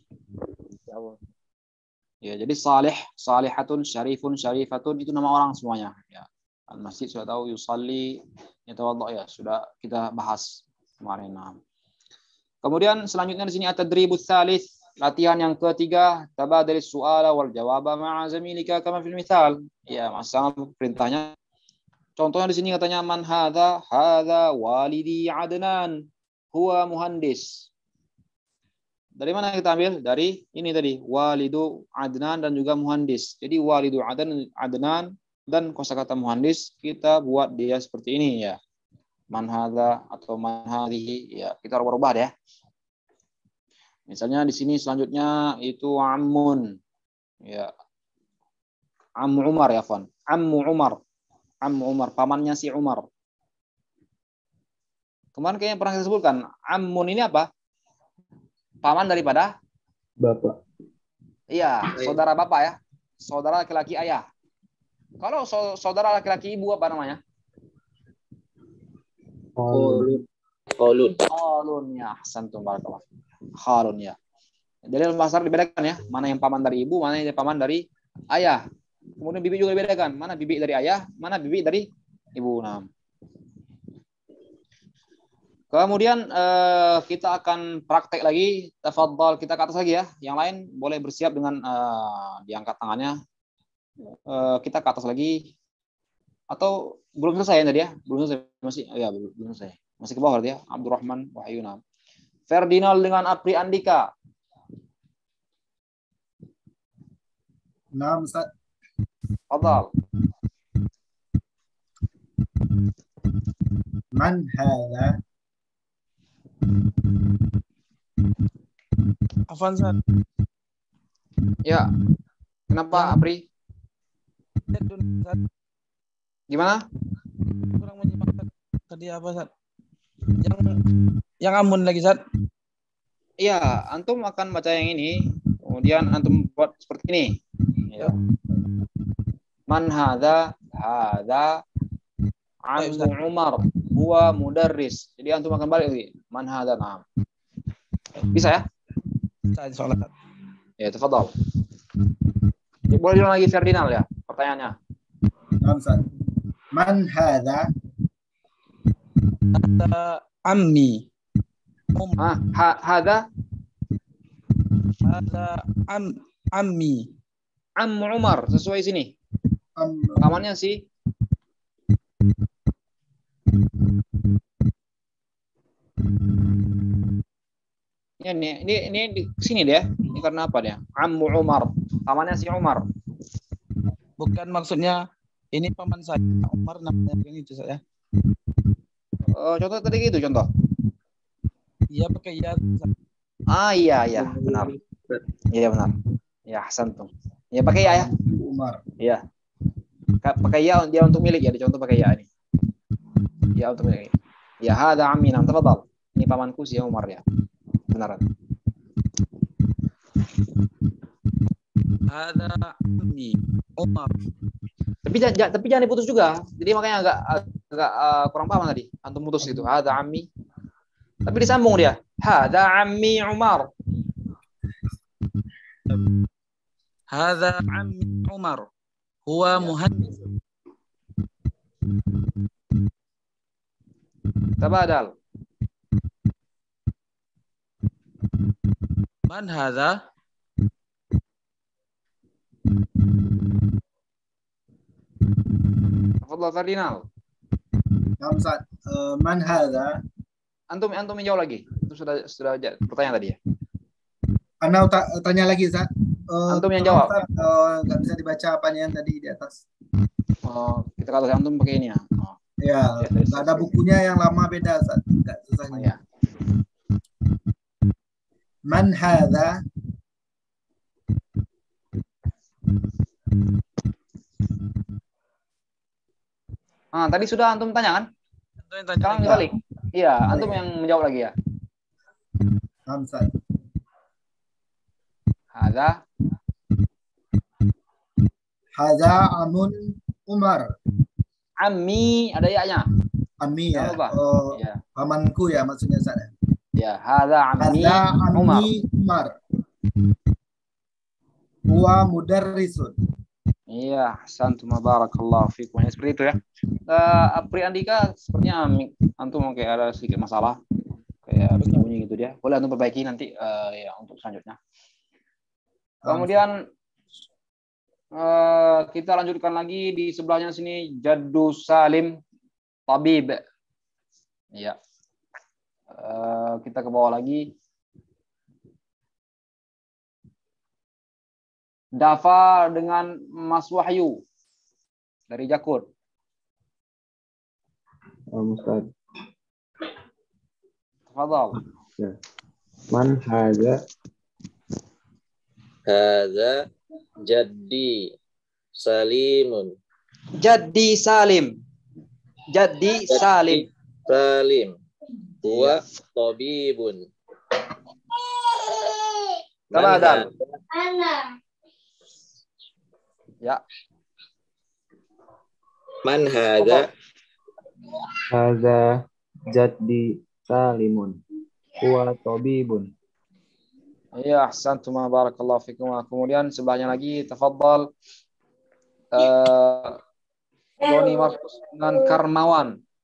Ya, jadi salih, salihatun, syarifun, syarifatun itu nama orang semuanya. Ya. Al-masjid sudah tahu, yusalli, yatawadda ya sudah kita bahas kemarin. Nah. Kemudian selanjutnya di sini at-tadribus tsalits, latihan yang ketiga, tabadalis su'ala wal jawaba ma'a zamilika kama fil mithal. Ya, sama perintahnya. Contohnya di sini katanya man hadza? Hadza walidi Adnan. Huwa muhandis. Dari mana kita ambil? Dari ini tadi, walidu Adnan dan juga muhandis. Jadi walidu Adnan, Adnan dan kosakata muhandis kita buat dia seperti ini ya. Man hadza atau man hadhihi ya, kita rubah-rubah ya. Misalnya di sini selanjutnya itu ammun ya. Ammu Umar ya, Fon. Ammu Umar. Ammu Umar, pamannya si Umar. Kemarin kayaknya pernah kita sebutkan, ammun ini apa? Paman daripada Bapak. iya, saudara bapak ya. Saudara laki-laki ayah. Kalau saudara laki-laki ibu apa namanya? Khalun. Khalun. Khalun ya, santum barakallah. Khalun ya. Dalil bahasa dibedakan ya, mana yang paman dari ibu, mana yang paman dari ayah. Kemudian bibi juga dibedakan, mana bibi dari ayah, mana bibi dari ibu. Nah. Kemudian eh, kita akan praktek lagi. Tafadhal, kita ke atas lagi ya. Yang lain boleh bersiap dengan eh, diangkat tangannya. Eh, kita ke atas lagi. Atau belum selesai ya tadi ya? Belum selesai masih ya belum, belum selesai. Masih ke bawah ya. Abdurrahman Wahyuna. Ferdinand dengan Apri Andika. Nah, Ustaz. Tafadhal. Man hadza? Afwan, Ustaz. Ya. Kenapa Apri? Gimana? Kurang menyimak tadi apa, Ustaz? Yang yang amun lagi, Ustaz. Iya, antum akan baca yang ini, kemudian antum buat seperti ini. Ya. Man hadza? Hadza Ammu Umar, huwa mudarris. Jadi antum akan balik lagi. Man hadza? Naam. Bisa ya? Bisa, insyaallah. Ya, tafadhal. Boleh diulang lagi Ferdinand ya, pertanyaannya. Nah, Ustaz. Man hadza? Hadza ammi. Ah, ha, hadza? Hadza am ammi. Ammu Umar, sesuai sini. Am Pamannya sih. Ya, ini, ini, ini di sini deh. Ini karena apa dia? Ammu Umar. Pamannya si Umar. Bukan maksudnya ini paman saya Umar namanya yang itu saya. Uh, contoh tadi gitu contoh. Iya pakai ya. Ah iya iya benar. Iya benar. Ya Hasan tuh. Ya pakai ya ya. Umar. Iya. Pakai ya dia untuk milik ya. Dicontoh pakai ya ini. Ya untuk milik. Ya hada ammi nam tafadhal. Ini pamanku si Umar ya. Benar. Hada ammi Umar. Tapi jangan tapi jangan diputus juga. Jadi makanya agak agak uh, kurang paham tadi. Antum putus itu. Hada ammi. Tapi disambung dia. Hada ammi Umar. Hada ammi Umar. Huwa muhandis. Tabadal. Man hada? Tafadhal Ferdinand. Nah, Ustaz. Uh, man hadza? Antum antum menjawab lagi. Itu sudah sudah pertanyaan tadi ya. Anda tanya lagi, Ustaz. Uh, Antum yang jawab. Nggak uh, bisa dibaca apanya yang tadi di atas. Oh, kita kata antum pakai ini ya. Oh. Ya, nggak ada bukunya yang lama beda, Ustaz. Nggak susahnya. Oh, ya. Man hadza? Ah, tadi sudah antum tanya kan? Antum yang tanya. Sekarang dibalik. Iya, antum yang menjawab lagi ya. Hamzah. Hadza. Hadza amun Umar. Ammi ada ya-nya. Ammi ya. Lupa. Oh, ya. pamanku ya maksudnya saya. Ya, hadza ammi, Hadza Umar. ammi Umar. Huwa mudarrisun. Iya, santum barakallahu fikum. Ya, seperti itu ya. Uh, Apri Andika sepertinya antum kayak ada sedikit masalah kayak bunyi gitu dia. Boleh antum perbaiki nanti uh, ya untuk selanjutnya. Kemudian uh, kita lanjutkan lagi di sebelahnya sini Jaddu Salim Tabib. Ya. Uh, kita ke bawah lagi. Dafa dengan Mas Wahyu dari Jakut. Um, Ustaz. Tafadhal. Ya. Man hadza? Hadza jaddi Salimun. Jaddi Salim. Jaddi Salim. Salim. Huwa tabibun. Tabadal. Ya. Man hadza? Hadza jaddi Salimun. Huwa tabibun. Ya, ahsantum, barakallahu fikum. Kemudian sebelahnya lagi, tafadhal uh, Doni Markus dengan Karmawan.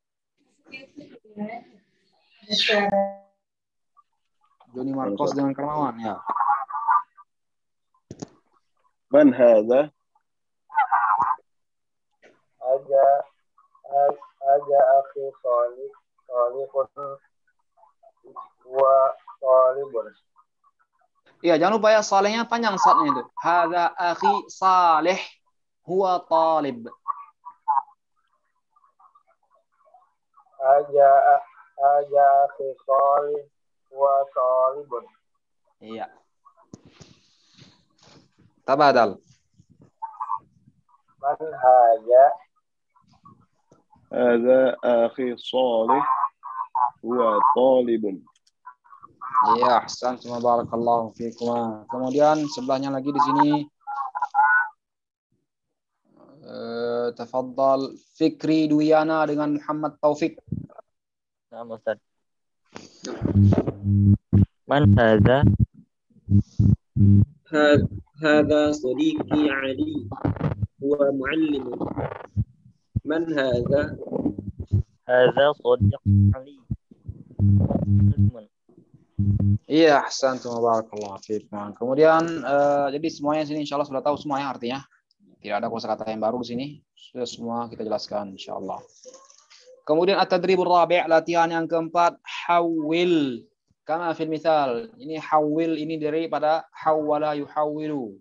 Doni Markus dengan Karmawan, ya. Man hadza? Aja aja akhi Salih Salihun wa Salihun. Iya, jangan lupa ya, salehnya panjang saatnya itu. Hadza akhi Salih huwa talib. Aja aja akhi Salih wa talibun. Iya. Tabadal. Man haja? Hadza akhi Salih huwa talibun. Iya, ahsan, barakallahu fikum. Kemudian sebelahnya lagi di sini uh, tafadhal Fikri Dwiana dengan Muhammad Taufik. Nah, Ustaz. Man hadza? Hadza sadiqi Ali huwa muallim. Man hadza? Hadza sadiq Ali. Iya, ahsan, barakallahu fikum. Kemudian uh, jadi semuanya sini insyaallah sudah tahu semuanya artinya. Tidak ada kosakata yang baru di sini. Sudah semua kita jelaskan insyaallah. Kemudian at-tadribur rabi', latihan yang keempat, hawil. Kama fil misal. Ini hawil ini daripada hawala yuhawwilu.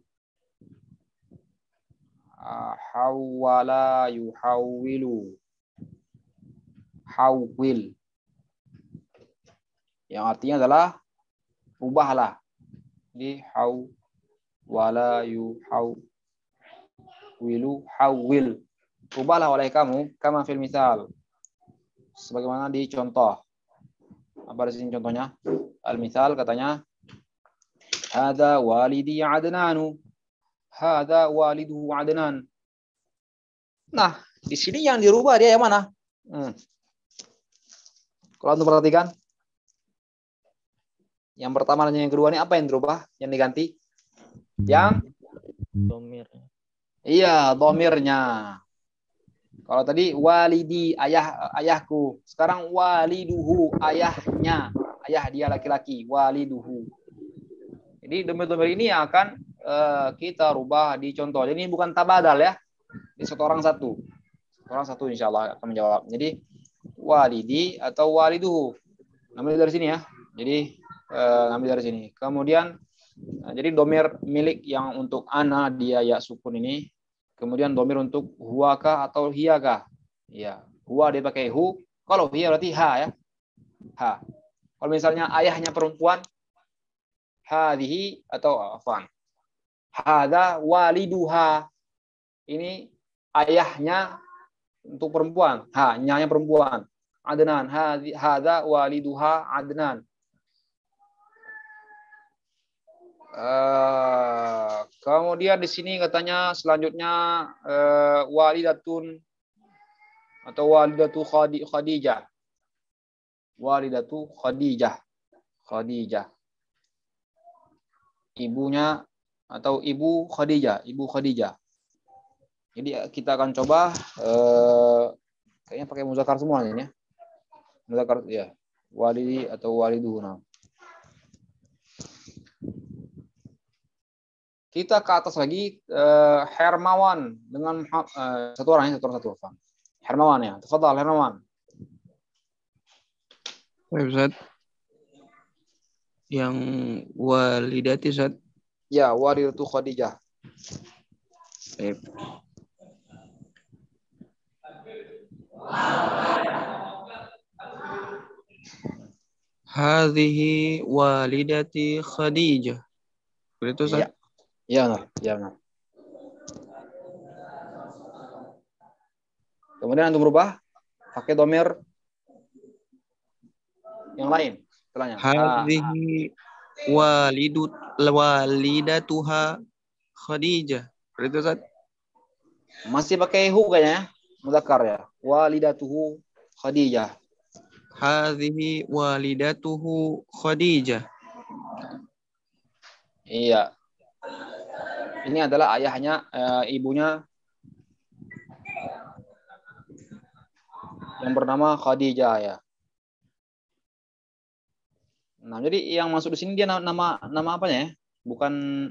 Uh, hawala yuhawwilu. Hawil. Yang artinya adalah ubahlah. Di haw wala yu haw wilu hawil. Ubahlah oleh kamu kama fil misal. Sebagaimana di contoh. Apa di sini contohnya? Al-misal katanya hadza walidi Adnanu. Hadza walidu Adnan. Nah, di sini yang dirubah dia yang mana? Hmm. Kalau antum perhatikan, yang pertama dan yang kedua ini apa yang dirubah? Yang diganti? Yang domir. Iya, domirnya. Kalau tadi walidi, ayah ayahku. Sekarang waliduhu, ayahnya. Ayah dia laki-laki, waliduhu. Jadi domir-domir ini yang akan uh, kita rubah di contoh. Jadi ini bukan tabadal ya. Ini satu orang satu. Satu orang satu insya Allah akan menjawab. Jadi walidi atau waliduhu. Ambil dari sini ya. Jadi uh, ambil dari sini. Kemudian uh, jadi domir milik yang untuk ana dia ya sukun ini. Kemudian domir untuk huwaka atau hiyaka. Ya, huwa dia pakai hu. Kalau hiya berarti ha ya. Ha. Kalau misalnya ayahnya perempuan, hadhihi atau afan. Hadza waliduha. Ini ayahnya untuk perempuan. Ha, nyanya perempuan. Adnan. Hadza waliduha Adnan. Uh, kemudian di sini katanya selanjutnya uh, walidatun atau walidatu Khadijah. Walidatu Khadijah. Khadijah. Ibunya atau ibu Khadijah, ibu Khadijah. Jadi kita akan coba uh, kayaknya pakai muzakkar semua ini ya. Muzakkar ya. Walidi atau walidu. Nah. Kita ke atas lagi uh, Hermawan dengan uh, satu orang ya, satu orang satu orang. Hermawan ya, tafadhal Hermawan. Baik, Ustaz. Yang walidati, Ustaz. Ya, walidatu Khadijah. Baik. Hadhihi walidati Khadijah. Begitu, Ustaz? Iya. Iya, benar. Iya, benar. Kemudian antum berubah pakai domir yang lain setelahnya. Hadhihi walidut walidatuha Khadijah. Begitu, Ustaz? Masih pakai hu kayaknya, mudzakkar ya. Walidatuhu Khadijah. Hadhihi walidatuhu Khadijah. Iya. Ini adalah ayahnya, e, ibunya yang bernama Khadijah ya. Nah, jadi yang masuk di sini dia nama nama apanya ya? Bukan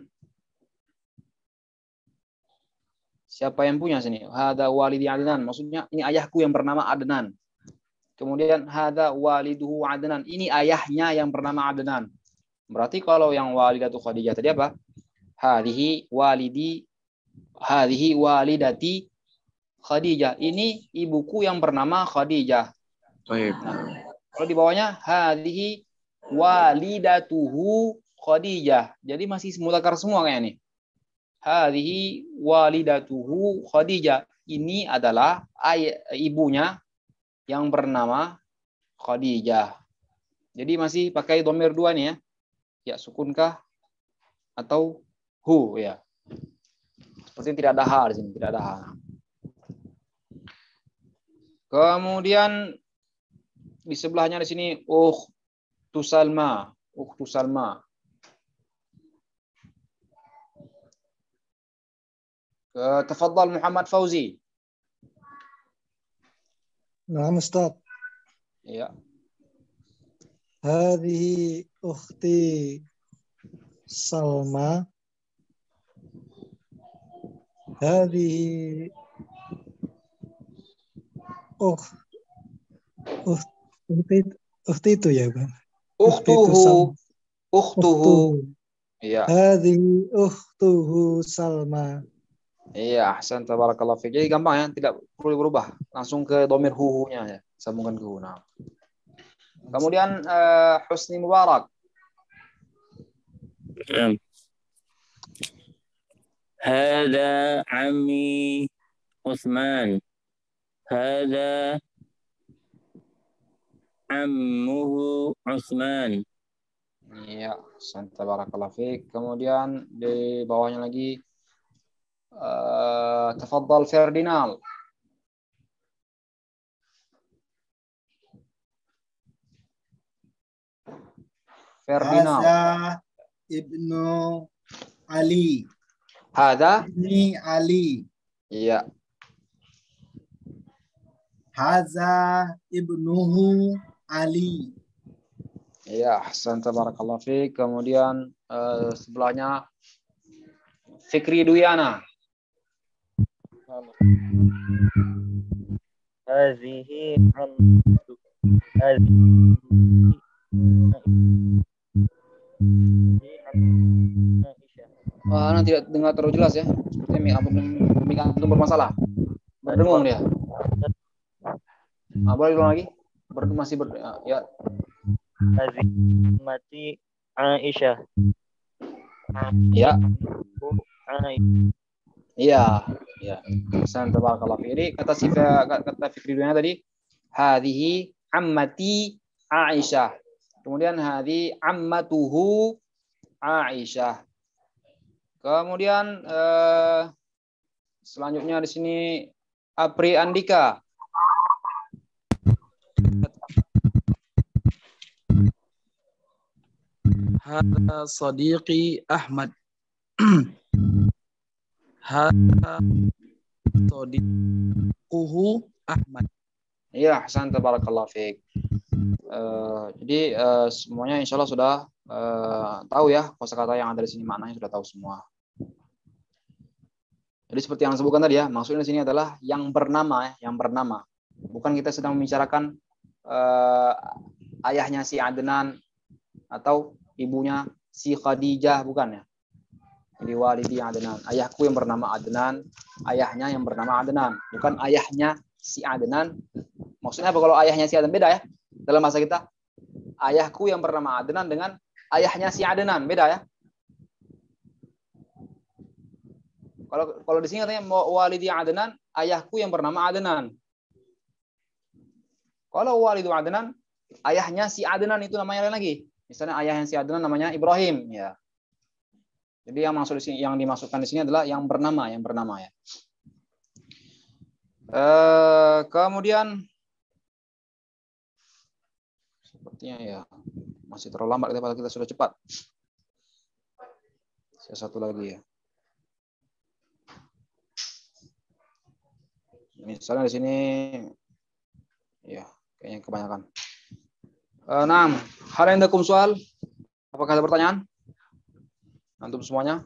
siapa yang punya sini. Hada walidi Adnan. Maksudnya ini ayahku yang bernama Adnan. Kemudian hada waliduhu Adnan. Ini ayahnya yang bernama Adnan. Berarti kalau yang walidatu Khadijah tadi apa? Hadhihi walidi hadhihi walidati Khadijah. Ini ibuku yang bernama Khadijah. Baik. Nah, kalau di bawahnya hadhihi walidatuhu Khadijah. Jadi masih mudzakkar semua kayak nih. Hadhihi walidatuhu Khadijah. Ini adalah ayah, ibunya yang bernama Khadijah. Jadi masih pakai domir dua nih ya. Ya sukunkah atau hu ya. Seperti tidak ada ha di sini, tidak ada ha. Kemudian di sebelahnya di sini ukhtu Salma, ukhtu Salma. Tafadhal Muhammad Fauzi. Naam Ustaz. Ya. Hadhihi ukhti Salma. Hadhihi ukh ukh ukhti ukhti itu ya, Bang. Ukhtuhu. Ukhtuhu. Iya. Hadhihi ukhtuhu Salma. Iya, ahsan tabarakallah fiik. Jadi gampang ya, tidak perlu berubah. Langsung ke domir hu-nya ya, sambungkan ke hu. Nah. Kemudian uh, Husni Mubarak. Hada Ammi Utsman. Hada Ammuhu Utsman. Iya, ahsan tabarakallah fiik. Kemudian di bawahnya lagi Uh, tafadhal Ferdinand. Ferdinand. Hadza ibnu Ali. Hadza ibni Ali. Iya. Hadza ibnuhu Ali. Iya, ahsan tabarakallah fiik. Kemudian uh, sebelahnya Fikri Duyana. Hazihi amtu hazihi Wah, nah, tidak dengar terlalu jelas ya. Sepertinya mic antum bermasalah. Berdengung dia. Nah, boleh ulang lagi? Ber, masih ber, ya. Hazihi mati Aisyah. Ya. Aisyah. Iya, iya. Hasan tabarakallah. Jadi kata si kata Fikri Duyana tadi, hadhihi ammati Aisyah. Kemudian hadhi ammatuhu Aisyah. Kemudian eh, selanjutnya di sini Apri Andika. Hada sadiqi Ahmad. Hada sadiquhu Ahmad. Iya, ahsan tabarakallah fiik. Uh, jadi uh, semuanya insya Allah sudah uh, tahu ya kosakata yang ada di sini, maknanya sudah tahu semua. Jadi seperti yang disebutkan tadi ya, maksudnya di sini adalah yang bernama, ya, yang bernama. Bukan kita sedang membicarakan uh, ayahnya si Adnan atau ibunya si Khadijah, bukan ya. Jadi walidi Adnan. Ayahku yang bernama Adnan, ayahnya yang bernama Adnan, bukan ayahnya si Adnan. Maksudnya apa kalau ayahnya si Adnan? Beda ya. Dalam bahasa kita, ayahku yang bernama Adnan dengan ayahnya si Adnan, beda ya. Kalau kalau di sini katanya walidi Adnan, ayahku yang bernama Adnan. Kalau walidu Adnan, ayahnya si Adnan itu namanya lain lagi. Misalnya ayahnya si Adnan namanya Ibrahim, ya. Jadi yang maksud di sini, yang dimasukkan di sini adalah yang bernama, yang bernama ya. Eh, kemudian sepertinya ya masih terlalu lambat kita, kita sudah cepat. Saya satu lagi ya. Misalnya di sini ya kayaknya kebanyakan. Eh, enam. Hal yang dakum soal. Apakah ada pertanyaan? Antum semuanya?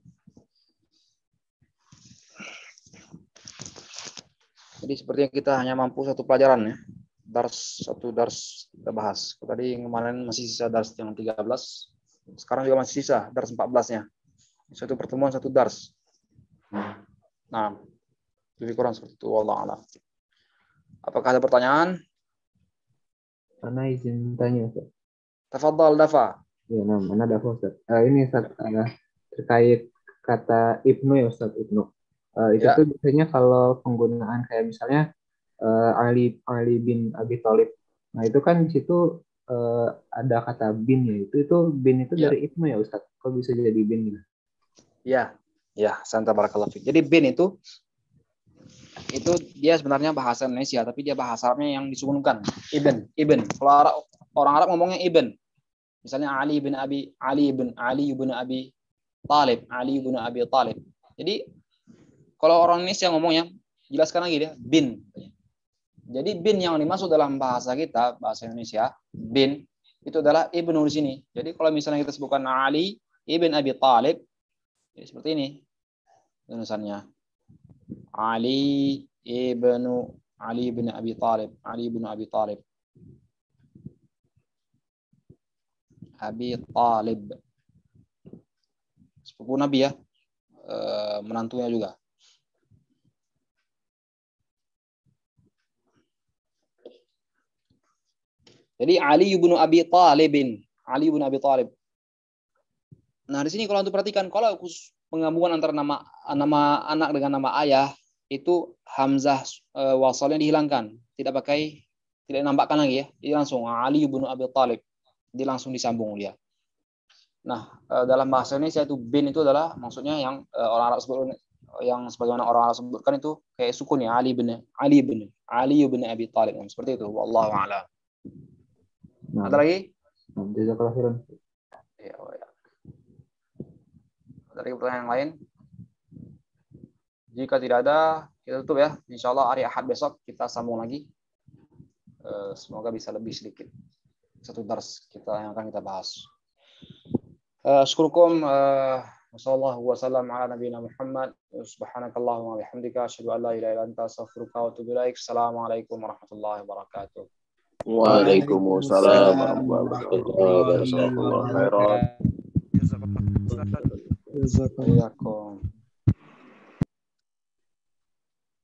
Jadi sepertinya kita hanya mampu satu pelajaran ya. Dars, satu dars kita bahas. Tadi kemarin masih sisa dars yang tiga belas. Sekarang juga masih sisa dars empat belas-nya. Satu pertemuan, satu dars. Nah, lebih kurang seperti itu. Wallahu a'lam. Apakah ada pertanyaan? Ana izin tanya, Ustaz. Tafadhal Dafa. Ya, nah, mana Dafa, Ustaz? Uh, ini Ustaz, uh, terkait kata Ibnu ya, Ustaz, Ibnu. Uh, itu Ya. tuh biasanya kalau penggunaan kayak misalnya uh, Ali Ali bin Abi Thalib. Nah, itu kan di situ uh, ada kata bin ya. Itu itu bin itu Ya. dari Ibnu ya, Ustaz. Kok bisa jadi bin gitu? Ya, ya, santa barakallahu fik. Jadi bin itu itu dia sebenarnya bahasa Indonesia, tapi dia bahasa Arabnya yang disukunkan. Ibn, Ibn. Kalau Arab, orang Arab ngomongnya Ibn. Misalnya Ali bin Abi Ali bin Ali bin Abi Talib, Ali bin Abi Talib. Jadi kalau orang Indonesia ngomongnya, jelaskan lagi dia bin. Jadi bin yang dimaksud dalam bahasa kita, bahasa Indonesia, bin itu adalah ibnu di sini. Jadi kalau misalnya kita sebutkan Ali ibn Abi Talib, ya seperti ini tulisannya. Ali ibnu Ali bin Abi Talib, Ali bin Abi Talib. Abi Talib. Sepupu Nabi ya. E, menantunya juga. Jadi Ali bin Abi Talibin, Ali bin Abi Talib. Nah, di sini kalau untuk perhatikan, kalau khusus penggabungan antara nama nama anak dengan nama ayah, itu hamzah e, wasalnya dihilangkan, tidak pakai, tidak nambahkan lagi ya. Jadi langsung Ali bin Abi Talib. Dia langsung disambung dia. Nah, e, dalam bahasa Indonesia itu bin itu adalah maksudnya yang e, orang Arab sebut, yang sebagaimana orang Arab sebutkan itu kayak sukun ya, Ali bin Ali bin Ali bin Abi Talib. Seperti itu. Wallahu a'lam. Nah, ada lagi? Jazakallahu khairan. Ya, oh ya. Ada lagi pertanyaan yang lain? Jika tidak ada, kita tutup ya. Insya Allah hari Ahad besok kita sambung lagi. E, semoga bisa lebih sedikit. Satu dars kita yang akan kita bahas. Syukurkum. Wassallallahu wasallam ala nabiyina Muhammad. Subhanakallahumma bihamdika asyhadu an la ilaha illa anta astaghfiruka wa atubu ilaik. Assalamualaikum warahmatullahi wabarakatuh. Waalaikumsalam warahmatullahi wabarakatuh. Jazakallahu khairan. Jazakallahu khairan.